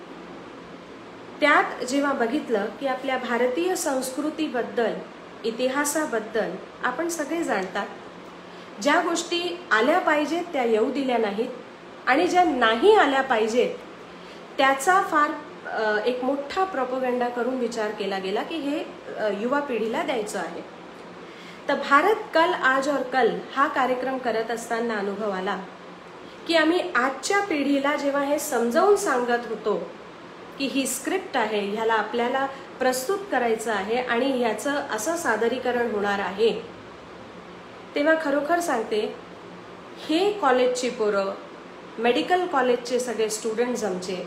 त्यात जेव्हा बघितलं की आपल्या भारतीय संस्कृतीबद्दल, इतिहासाबद्दल आपण सगळे जाणतात, ज्या गोष्टी आल्या पाहिजेत त्या येऊ दिल्या नाहीत आणि ज्या नाही आल्या पाहिजेत त्याचा फार एक मोठा प्रोपगंडा करून विचार केला गेला की हे युवा पिढीला द्यायचं आहे. तर भारत कल आज और कल हा कार्यक्रम करत असताना अनुभव आला की आम्ही आजच्या पिढीला जेव्हा हे समजावून सांगत होतो की ही स्क्रिप्ट आहे, ह्याला आपल्याला प्रस्तुत करायचं आहे आणि ह्याचं असं सादरीकरण होणार आहे, तेव्हा खरोखर सांगते हे कॉलेजची पोरं, मेडिकल कॉलेजचे सगळे स्टुडंट्स आमचे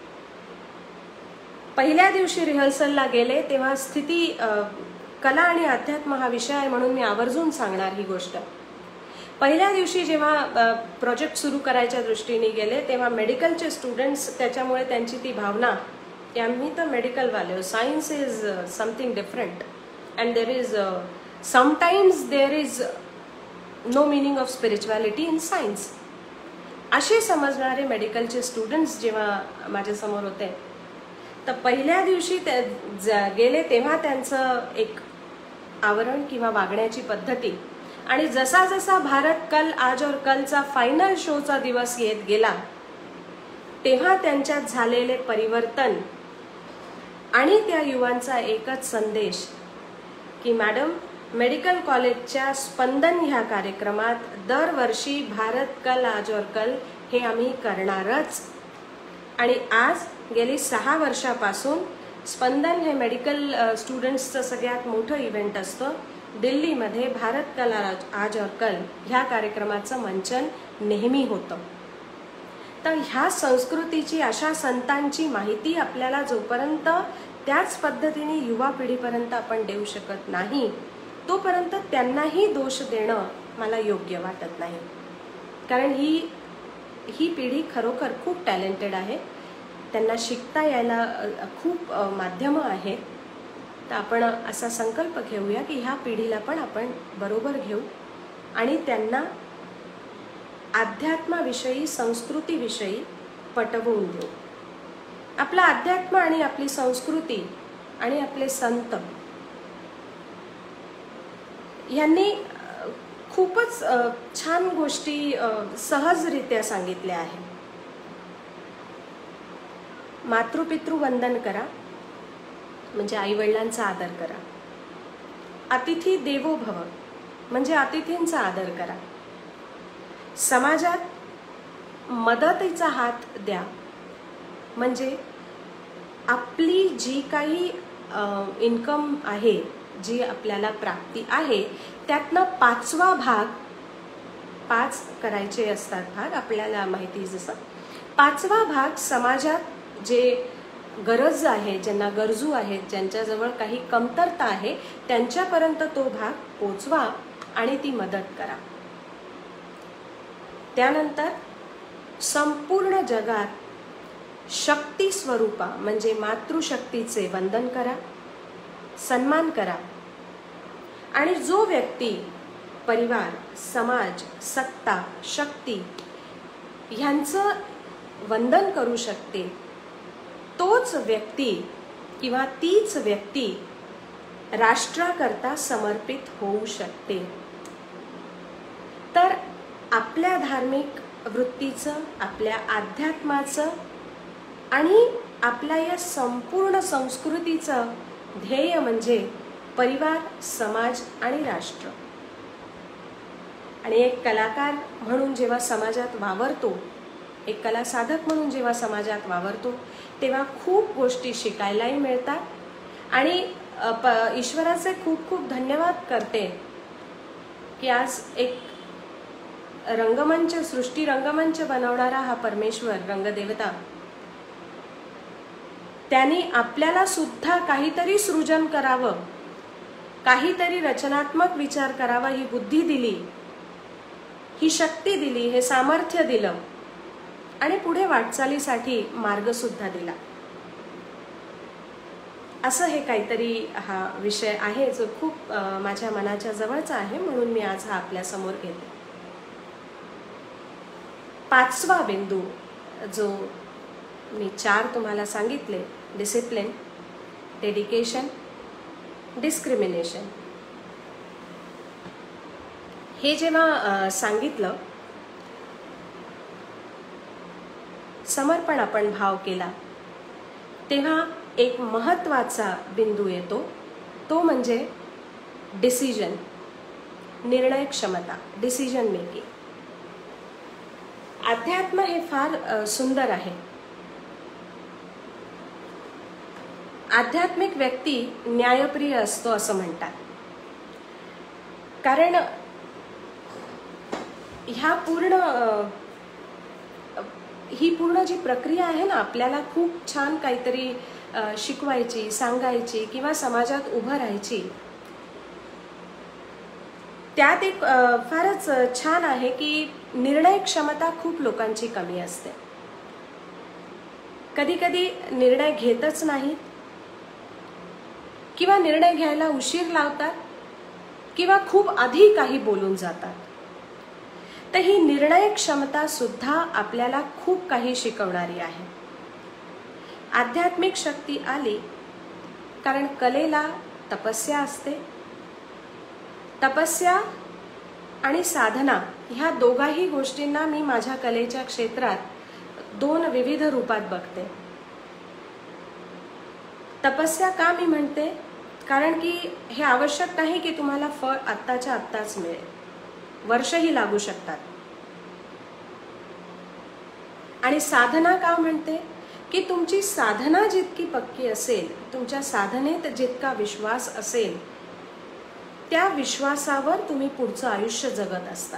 पहिल्या दिवशी रिहर्सलला गेले तेव्हा स्थिती, कला आणि अध्यात्म हा विषय आहे म्हणून मी आवर्जून सांगणार ही गोष्ट. पहिल्या दिवशी जेव्हा प्रोजेक्ट सुरू करायच्या दृष्टीने गेले तेव्हा मेडिकलचे स्टुडंट्स, त्याच्यामुळे त्यांची ती भावना की आम्ही तर मेडिकलवाले, science is something different and there is sometimes there is no meaning of spirituality in science, असे समजणारे मेडिकलचे स्टुडंट्स जेव्हा माझ्यासमोर होते, तर पहिल्या दिवशी ते गेले तेव्हा त्यांचं एक आवरण किंवा वागण्याची पद्धती आणि जसा जसा भारत कल आज और कलचा फायनल शोचा दिवस येत गेला तेव्हा त्यांच्यात झालेले परिवर्तन आणि त्या युवांचा एकच संदेश की मॅडम, मेडिकल कॉलेजच्या स्पंदन ह्या कार्यक्रमात दरवर्षी भारत कल आज और कल हे आम्ही करणारच. आणि आज गेली सहा वर्षापासून स्पंदन हे मेडिकल स्टुडंट्सचं सगळ्यात मोठं इव्हेंट असतं. दिल्लीमध्ये भारत कल आज और कल ह्या कार्यक्रमाचं मंचन नेहमी होतं. तर ह्या संस्कृतीची, अशा संतांची माहिती आपल्याला जोपर्यंत त्याच पद्धतीने युवा पिढीपर्यंत आपण देऊ शकत नाही तोपर्यंत त्यांनाही दोष देणं मला योग्य वाटत नाही. कारण ही ही पिढी खरोखर खूप टॅलेंटेड आहे, त्यांना शिकता यायला खूप माध्यमं आहेत. तर आपण असा संकल्प घेऊया की ह्या पिढीला पण आपण बरोबर घेऊ आणि त्यांना अध्यात्माविषयी, संस्कृतीविषयी पटवून देऊ. आपला अध्यात्म आणि आपली संस्कृती आणि आपले संत यांनी खूपच छान गोष्टी सहजरित्या सांगितल्या आहेत. मातृपितृ वंदन करा, म्हणजे आईवडिलांचा आदर करा. अतिथी देवो भव, म्हणजे अतिथींचा आदर करा. समाजात मदतीचा हात द्या, म्हणजे आपली जी काही इन्कम आहे, जी आपल्याला प्राप्ती आहे, त्यातनं पाचवा भाग, पाच करायचे असतात भाग आपल्याला माहिती, जसं पाचवा भाग समाजात जे गरज आहे, ज्यांना गरजू आहेत, ज्यांच्याजवळ काही कमतरता आहे, त्यांच्यापर्यंत तो भाग पोचवा आणि ती मदत करा. त्यानंतर संपूर्ण जगात शक्ती स्वरूपा म्हणजे मातृशक्तीचे वंदन करा, सन्मान करा. आणि जो व्यक्ती परिवार, समाज, सत्ता, शक्ती ह्यांचं वंदन करू शकते, तोच व्यक्ती किंवा तीच व्यक्ती राष्ट्राकरता समर्पित होऊ शकते. तर आपल्या धार्मिक वृत्तीचं, आपल्या अध्यात्माचं आणि आपल्या या संपूर्ण संस्कृतीचं ध्येय म्हणजे परिवार, समाज आणि राष्ट्र. आणि एक कलाकार म्हणून जेव्हा समाजात वावरतो, एक कला साधक म्हणून जेव्हा समाजात वावरतो, तेव्हा खूप गोष्टी शिकायलाही मिळतात. आणि ईश्वराचे खूप खूप धन्यवाद करते की आज एक रंगमंच, सृष्टी रंगमंच बनवणारा हा परमेश्वर, रंगदेवता, त्यांनी आपल्याला सुद्धा काहीतरी सृजन करावं, काहीतरी रचनात्मक विचार करावा ही बुद्धी दिली, ही शक्ती दिली, हे सामर्थ्य दिलं आणि पुढे वाटचालीसाठी मार्ग सुद्धा दिला. असं हे काहीतरी हा विषय आहे जो खूप माझ्या मनाच्या जवळचा आहे, म्हणून मी आज हा आपल्या समोर घेते. पाचवा बिंदू जो मी चार तुम्हाला सांगितले, डिसिप्लिन, डेडिकेशन, डिस्क्रिमिनेशन, हे जेव्हा सांगितलं, समर्पण आपण भाव केला, तेव्हा एक महत्त्वाचा बिंदू येतो, तो म्हणजे डिसिजन, निर्णय क्षमता, डिसिजन मेकिंग. अध्यात्म हे फार सुंदर आहे. आध्यात्मिक व्यक्ती न्यायप्रिय असतो असं म्हणतात, कारण ह्या पूर्ण ही पूर्ण जी प्रक्रिया आहे ना, आपल्याला खूप छान काहीतरी शिकवायची, सांगायची किंवा समाजात उभं राहायची, त्यात एक फारच छान आहे की निर्णय क्षमता खूप लोकांची कमी असते. कधी कधी निर्णय घेतच नाही, किंवा निर्णय घ्यायला उशीर लावतात, किंवा खूप आधी काही बोलून जातात. तर ही निर्णय क्षमता सुद्धा आपल्याला खूप काही शिकवणारी आहे. आध्यात्मिक शक्ती आली कारण कलेला तपस्या असते. तपस्या आणि साधना ह्या दोघाही गोष्टींना मी माझ्या कलेच्या क्षेत्रात दोन विविध रूपात बघते. तपस्या का मी म्हणते, कारण की हे आवश्यक नाही की तुम्हाला फळ आत्ताच्या आत्ताच मिळेल, वर्षही लागू शकतात. आणि साधना का म्हणते की तुमची साधना जितकी पक्की असेल, तुमच्या साधनेत जितका विश्वास असेल, त्या विश्वासावर तुम्ही पुढचं आयुष्य जगत असता.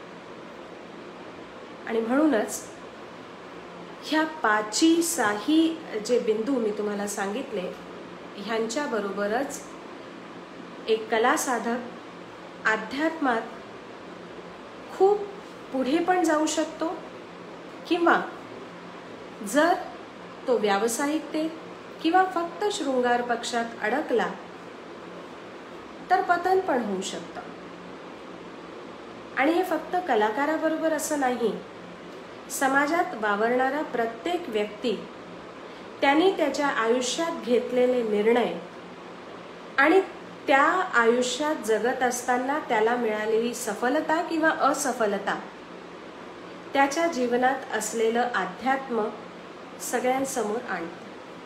आणि म्हणूनच ह्या पाची साही जे बिंदू मी तुम्हाला सांगितले, ह्यांच्या बरोबरच एक कला साधक अध्यात्मात खूप पुढे पण जाऊ शकतो, किंवा जर तो व्यावसायिकतेत किंवा फक्त शृंगार पक्षात अडकला तर पतन पण होऊ शकतं. आणि हे फक्त कलाकाराबरोबर असं नाही, समाजात वावरणारा प्रत्येक व्यक्ती त्यांनी त्याच्या आयुष्यात घेतलेले निर्णय आणि त्या आयुष्यात जगत असताना त्याला मिळालेली सफलता किंवा असफलता, त्याच्या जीवनात असलेलं अध्यात्म सगळ्यांसमोर आणते.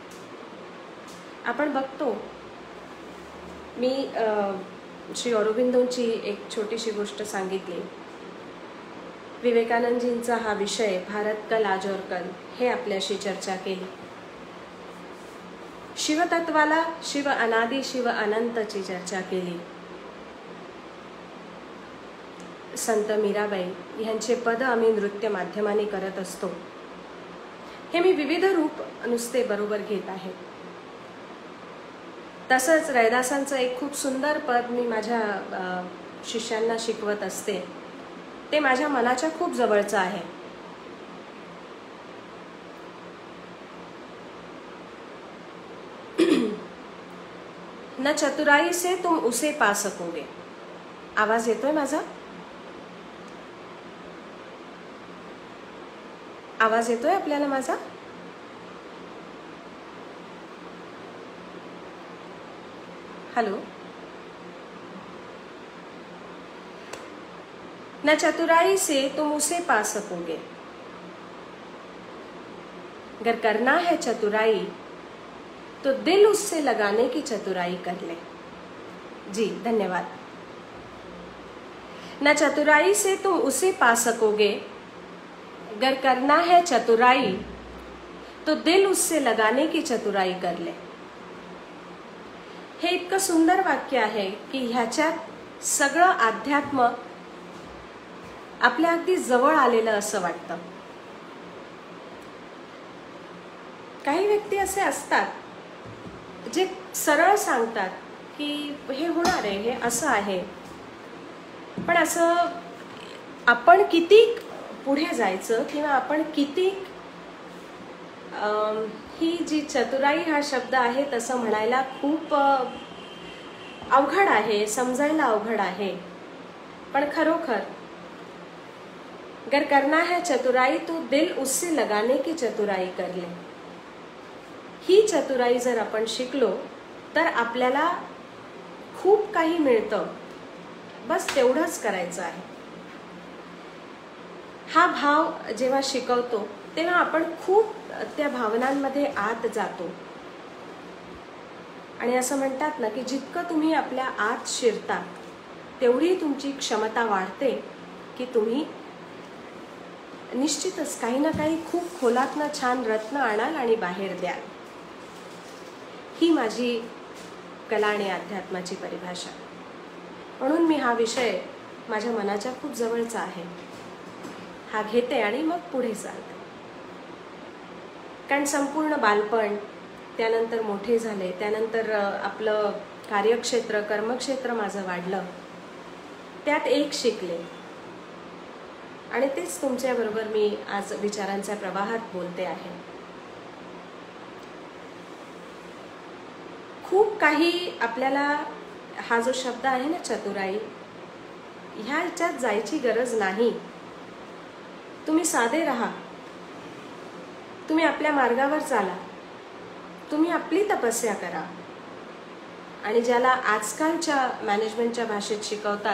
आपण बघतो, मी श्री अरविंदोंची एक छोटीशी गोष्ट सांगितली. विवेकानंदजींचा हा विषय भारत कल आज और कल हे आपल्याशी चर्चा केली. शिवतत्वाला, शिव अनादि शिव अनंतची चर्चा केली. संत मीराबाई यांचे पद आम्ही नृत्य माध्यमाने करत असतो. हे मी विविध रूप नुसते बरोबर घेत आहे. तसंच रैदासांचं एक खूप सुंदर पद मी माझ्या शिष्यांना शिकवत असते. ते माझ्या मनाच्या खूप जवळचं आहे. न चतुराई से तुम उसे पा सकोगे. आवाज येतोय माझा? आवाज येतोय आपल्याला माझा? हेलो. न चतुराई से तुम उसे पा सकोगे, अगर करना है चतुराई तो दिल उससे लगाने की चतुराई कर ले. जी धन्यवाद. न चतुराई से तुम उसे पा सकोगे, अगर करना है चतुराई तो दिल उससे लगाने की चतुराई कर ले. हे इतकं सुंदर वाक्य आहे की ह्याच्यात सगळं अध्यात्म आपल्या अगदी जवळ आलेलं असं वाटतं. काही व्यक्ती असे असतात जे सरळ सांगतात की हे होणार आहे, हे असं आहे. पण असं आपण किती पुढे जायचं किंवा आपण किती ही जी चतुराई हा शब्द आहे तसं म्हणायला खूप अवघड आहे, समजायला अवघड आहे. पण खरोखर अगर करना है चतुराई तो दिल उससे लगाने की चतुराई कर ले. ही चतुराई जर आपण शिकलो तर आपल्याला खूप काही मिळतं. बस तेवढंच करायचं आहे. हा भाव जेव्हा शिकवतो तेव्हा आपण खूप त्या भावनांमध्ये आत जातो. आणि असं म्हणतात ना की जितकं तुम्ही आपल्या आत शिरता तेवढी तुमची क्षमता वाढते की तुम्ही निश्चितच काही ना काही खूप खोलातनं छान रत्न आणाल आणि बाहेर द्याल. ही माझी कला आणि अध्यात्माची परिभाषा. म्हणून मी हा विषय माझ्या मनाच्या खूप जवळचा आहे. हा घेते आणि मग पुढे चालते. कारण संपूर्ण बालपण, त्यानंतर मोठे झाले, त्यानंतर आपलं कार्यक्षेत्र, कर्मक्षेत्र माझं वाढलं. त्यात एक शिकले आणि तेच तुमच्याबरोबर मी आज विचारांच्या प्रवाहात बोलते आहे. खूप काही आपल्याला हा जो शब्द आहे ना चतुराई, ह्या ह्याच्यात जायची गरज नाही. तुम्ही साधे राहा, तुम्ही आपल्या मार्गावर चाला, तुम्ही आपली तपस्या करा. आणि ज्याला आजकालच्या मॅनेजमेंटच्या भाषेत शिकवतात,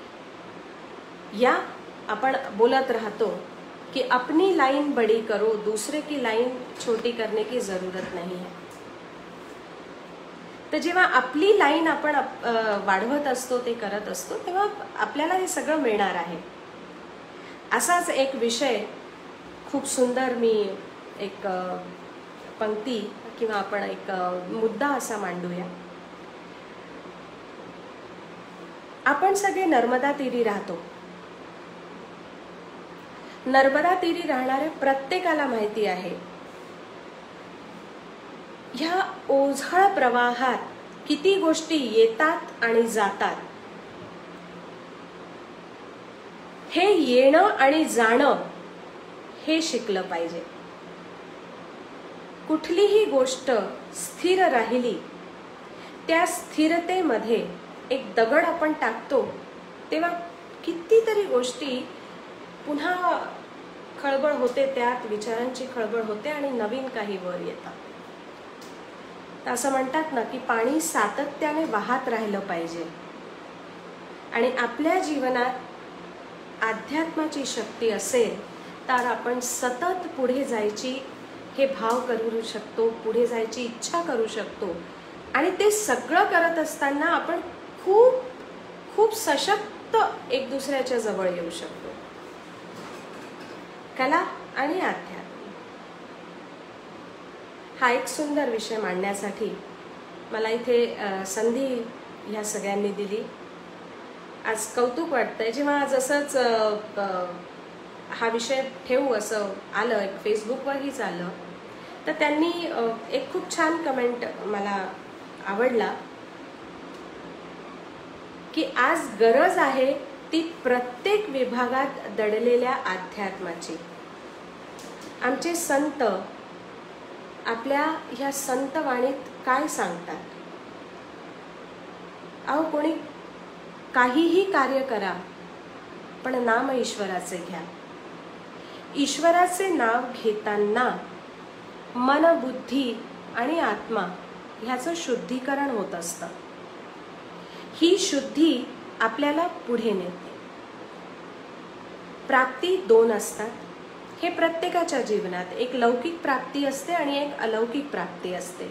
या आपण बोलत राहतो कि अपनी लाइन बड़ी करो, दूसरे की लाइन छोटी करने की जरूरत नहीं है. तर जेव्हा आपली लाईन आपण वाढवत असतो, ते करत असतो, तेव्हा आपल्याला हे सगळं मिळणार आहे. असाच एक विषय खूप सुंदर मी एक पंक्ती किंवा आपण एक मुद्दा असा मांडूया. आपण सगळे नर्मदा तीरी राहतो. नर्मदा तीरी राहणाऱ्या प्रत्येकाला माहिती आहे ह्या ओझळ प्रवाहात किती गोष्टी येतात आणि जातात. हे येणं आणि जाणं हे शिकलं पाहिजे. कुठलीही गोष्ट स्थिर राहिली, त्या स्थिरतेमध्ये एक दगड आपण टाकतो तेव्हा कितीतरी गोष्टी पुन्हा खळबळ होते, त्यात विचारांची खळबळ होते आणि नवीन काही वर येतात. असं म्हणतात ना की पाणी सातत्याने वाहत राहिलं पाहिजे. आणि आपल्या जीवनात अध्यात्माची शक्ती असेल तर आपण सतत पुढे जायची हे भाव करू शकतो, पुढे जायची इच्छा करू शकतो आणि ते सगळं करत असताना आपण खूप खूप सशक्त एक दुसऱ्याच्या जवळ येऊ शकतो. कला आणि अध्यात्म हा एक सुंदर विषय मांडण्यासाठी मला इथे संधी ह्या सगळ्यांनी दिली. आज कौतुक वाटतंय जेव्हा आज असंच हा विषय ठेवू असं आलं, एक फेसबुकवरहीच आलं, तर त्यांनी एक खूप छान कमेंट मला आवडला की आज गरज आहे ती प्रत्येक विभागात दडलेल्या अध्यात्माची. आमचे संत आपल्या ह्या संतवाणीत काय सांगतात? अहो, कोणी काहीही कार्य करा पण नाम ईश्वराचे घ्या. ईश्वराचे नाव घेताना मन, बुद्धी आणि आत्मा ह्याचं शुद्धीकरण होत असतं. ही शुद्धी आपल्याला पुढे नेते. प्राप्ती दोन असतात. हे प्रत्येकाच्या जीवनात एक लौकिक प्राप्ती असते आणि एक अलौकिक प्राप्ती असते.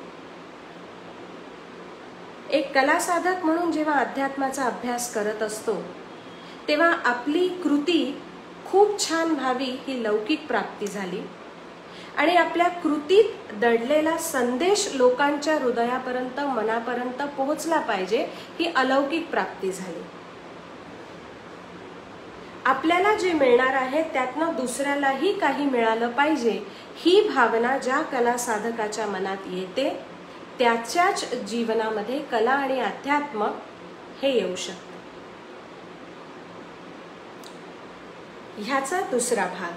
एक कला साधक म्हणून जेव्हा अध्यात्माचा अभ्यास करत असतो तेव्हा आपली कृती खूप छान व्हावी ही लौकिक प्राप्ती झाली आणि आपल्या कृतीत दडलेला संदेश लोकांच्या हृदयापर्यंत, मनापर्यंत पोहोचला पाहिजे ही अलौकिक प्राप्ती झाली. आपल्याला जे मिळणार आहे त्यातनं दुसऱ्यालाही काही मिळालं पाहिजे ही भावना ज्या कला साधकाच्या मनात येते त्याच्याच जीवनामध्ये कला आणि अध्यात्म हे येऊ शकते. ह्याचा दुसरा भाग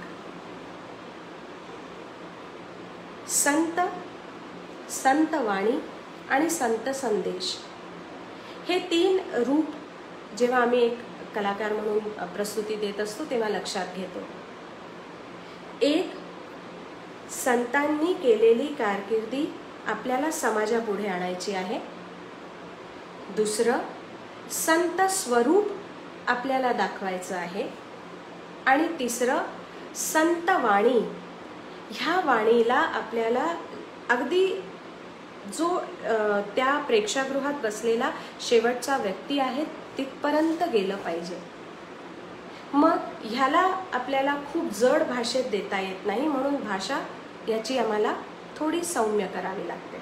संत, संत वाणी आणि संत संदेश हे तीन रूप जेव्हा आम्ही एक कलाकार म्हणून प्रस्तुती देत असतो तेव्हा लक्षात घेतो. एक, संतांनी केलेली कारकिर्दी आपल्याला समाजापुढे आणायची आहे. दुसरं, संत स्वरूप आपल्याला दाखवायचं आहे. आणि तिसरं, संत वाणी. ह्या वाणीला आपल्याला अगदी जो त्या प्रेक्षागृहात बसलेला शेवटचा व्यक्ती आहे तिथपर्यंत गेलं पाहिजे. मग ह्याला आपल्याला खूप जड भाषेत देता येत नाही, म्हणून भाषा याची आम्हाला थोडी सौम्य करावी लागते.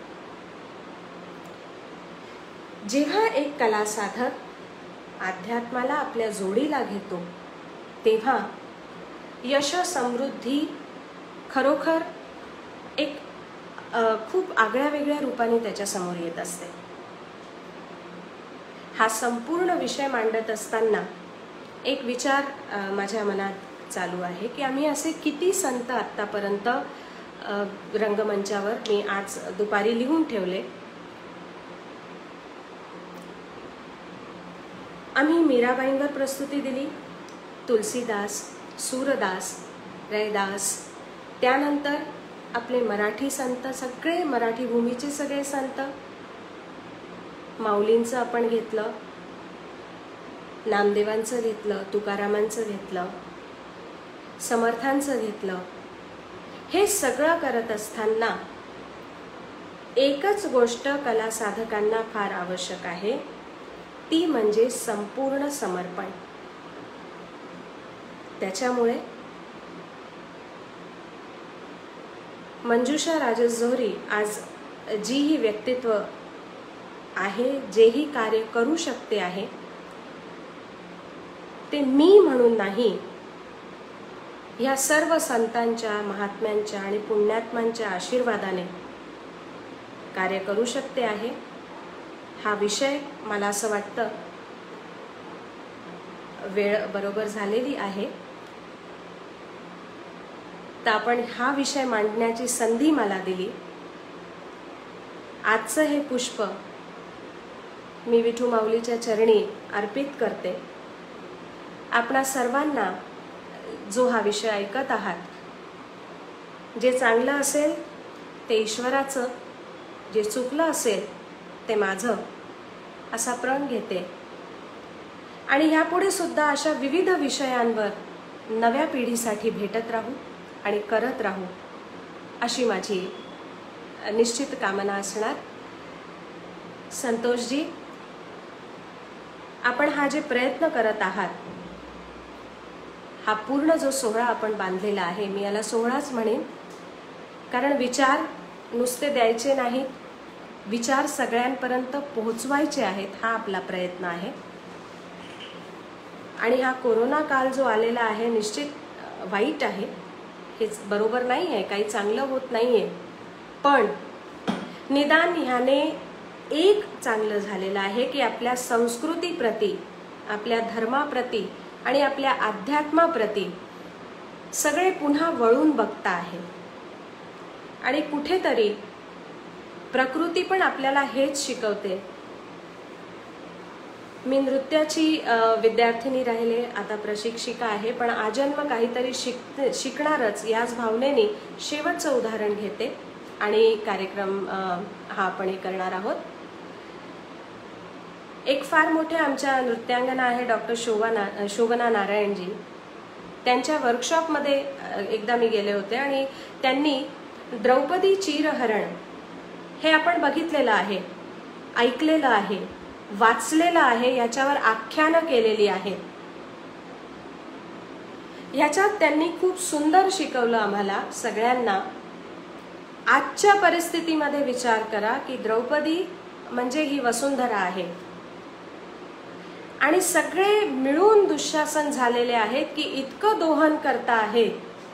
जेव्हा एक कला साधक अध्यात्माला आपल्या जोडीला घेतो तेव्हा यश, समृद्धी खरोखर एक खूप आगळ्या वेगळ्या रूपाने त्याच्या समोर येत असते. हा संपूर्ण विषय मांडत असताना एक विचार माझ्या मनात चालू आहे की आम्ही असे किती संत आत्तापर्यंत रंगमंचावर मी आज दुपारी लिहून ठेवले. आम्ही मीराबाईंवर प्रस्तुती दिली, तुलसीदास, सूरदास, रैदास, त्यानंतर आपले मराठी संत, सगळे मराठी भूमीचे सगळे संत, माऊलींचं आपण घेतलं, नामदेवांचं घेतलं, तुकारामांचं घेतलं, समर्थांचं घेतलं. हे सगळं करत असताना एकच गोष्ट कला साधकांना फार आवश्यक आहे, ती म्हणजे संपूर्ण समर्पण. त्याच्यामुळे मंजुषा राजस जोहरी आज जी ही व्यक्तित्व आहे, जेही कार्य करू शकते आहे, ते मी म्हणून नाही, ह्या सर्व संतांच्या, महात्म्यांच्या आणि पुण्यात्मांच्या आशीर्वादाने कार्य करू शकते आहे. हा विषय मला असं वाटतं वेळ बरोबर झालेली आहे, तर आपण हा विषय मांडण्याची संधी मला दिली. आजचं हे पुष्प मी विठू माऊलीच्या चरणी अर्पित करते. आपणा सर्वांना जो हा विषय ऐकत आहात, जे चांगलं असेल ते ईश्वराचं, जे चुकलं असेल ते माझं, असा प्रण घेते. आणि ह्यापुढे सुद्धा अशा विविध विषयांवर नव्या पिढीसाठी भेटत राहू आणि करत राहू. अशी माझी निश्चित कामना असणार। संतोषजी, आपण हा जे प्रयत्न करत आहात, हा पूर्ण जो सोहळा आपण बांधलेला आहे, मी याला सोहळाच म्हणेन, कारण विचार नुसते द्यायचे नाहीत, विचार सगळ्यांपर्यंत पोहोचवायचे आहेत, हा आपला प्रयत्न आहे। आणि हा कोरोना काळ जो आलेला आहे निश्चित वाईट आहे, हेच बरोबर नाही आहे, काही चांगलं होत नाहीये, पण निदान ह्याने एक चांगलं झालेलं आहे की आपल्या संस्कृतीप्रती, आपल्या धर्माप्रती आणि आपल्या अध्यात्माप्रती सगळे पुन्हा वळून बघता आहे। आणि कुठेतरी प्रकृती पण आपल्याला हेच शिकवते। मी नृत्याची विद्यार्थिनी राहिले, आता प्रशिक्षिका आहे, पण आजन्म काहीतरी शिक शिकणारच याच भावनेने शेवटचं उदाहरण घेते आणि कार्यक्रम हा आपण हे करणार आहोत। एक फार मोठे आमच्या नृत्यांगना आहे डॉक्टर शोभना शोभना नारायणजी, त्यांच्या वर्कशॉपमध्ये एकदा मी गेले होते आणि त्यांनी द्रौपदी चीरहरण हे आपण बघितलेलं आहे, ऐकलेलं आहे, वाचलेलं आहे, याच्यावर आख्यानं केलेली आहेत। ह्याच्यात त्यांनी खूप सुंदर शिकवलं आम्हाला सगळ्यांना। आजच्या परिस्थितीमध्ये विचार करा की द्रौपदी म्हणजे ही वसुंधरा आहे आणि सगळे मिळून दुःशासन झालेले आहेत की इतकं दोहन करता आहेत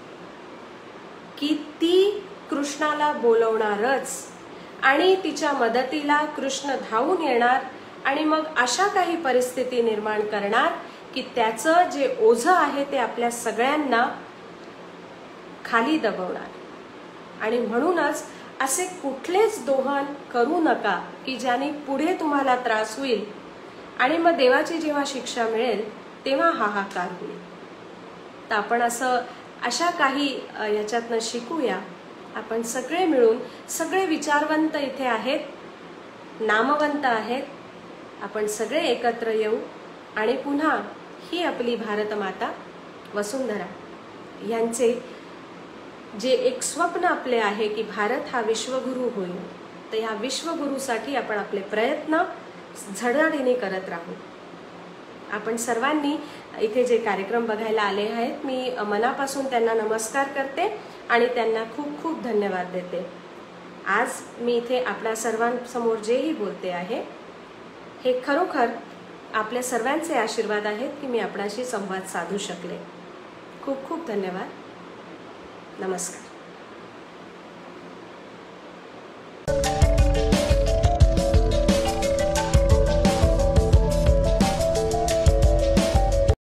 की ती कृष्णाला बोलवणारच आणि तिच्या मदतीला कृष्ण धावून येणार आणि मग अशा काही परिस्थिती निर्माण करणार की त्याचं जे ओझं आहे ते आपल्या सगळ्यांना खाली दबवणार। आणि म्हणूनच असे कुठलेच दोहन करू नका की ज्याने पुढे तुम्हाला त्रास होईल आणि मग देवाची जेव्हा शिक्षा मिळेल तेव्हा हाहाकार होईल। तर आपण असं अशा काही याच्यातनं शिकूया। आपण सगळे मिळून, सगळे विचारवंत इथे आहेत, नामवंत आहेत, आपण सगळे एकत्र येऊ आणि पुन्हा ही आपली भारत माता वसुंधरा यांचे जे एक स्वप्न आपले आहे की भारत हा विश्वगुरु होईल, तर ह्या विश्वगुरूसाठी आपण आपले प्रयत्न झडाडीने करत राहू। आपण सर्वांनी इथे जे कार्यक्रम बघायला आले आहेत, मी मनापासून त्यांना नमस्कार करते आणि त्यांना खूप खूप धन्यवाद देते। आज मी इथे आपल्या सर्वांसमोर जेही बोलते आहे, हे खरोखर आपल्या सर्वांचे आशीर्वाद आहेत की मी आपणाशी संवाद साधू शकले। खूप खूप धन्यवाद। नमस्कार।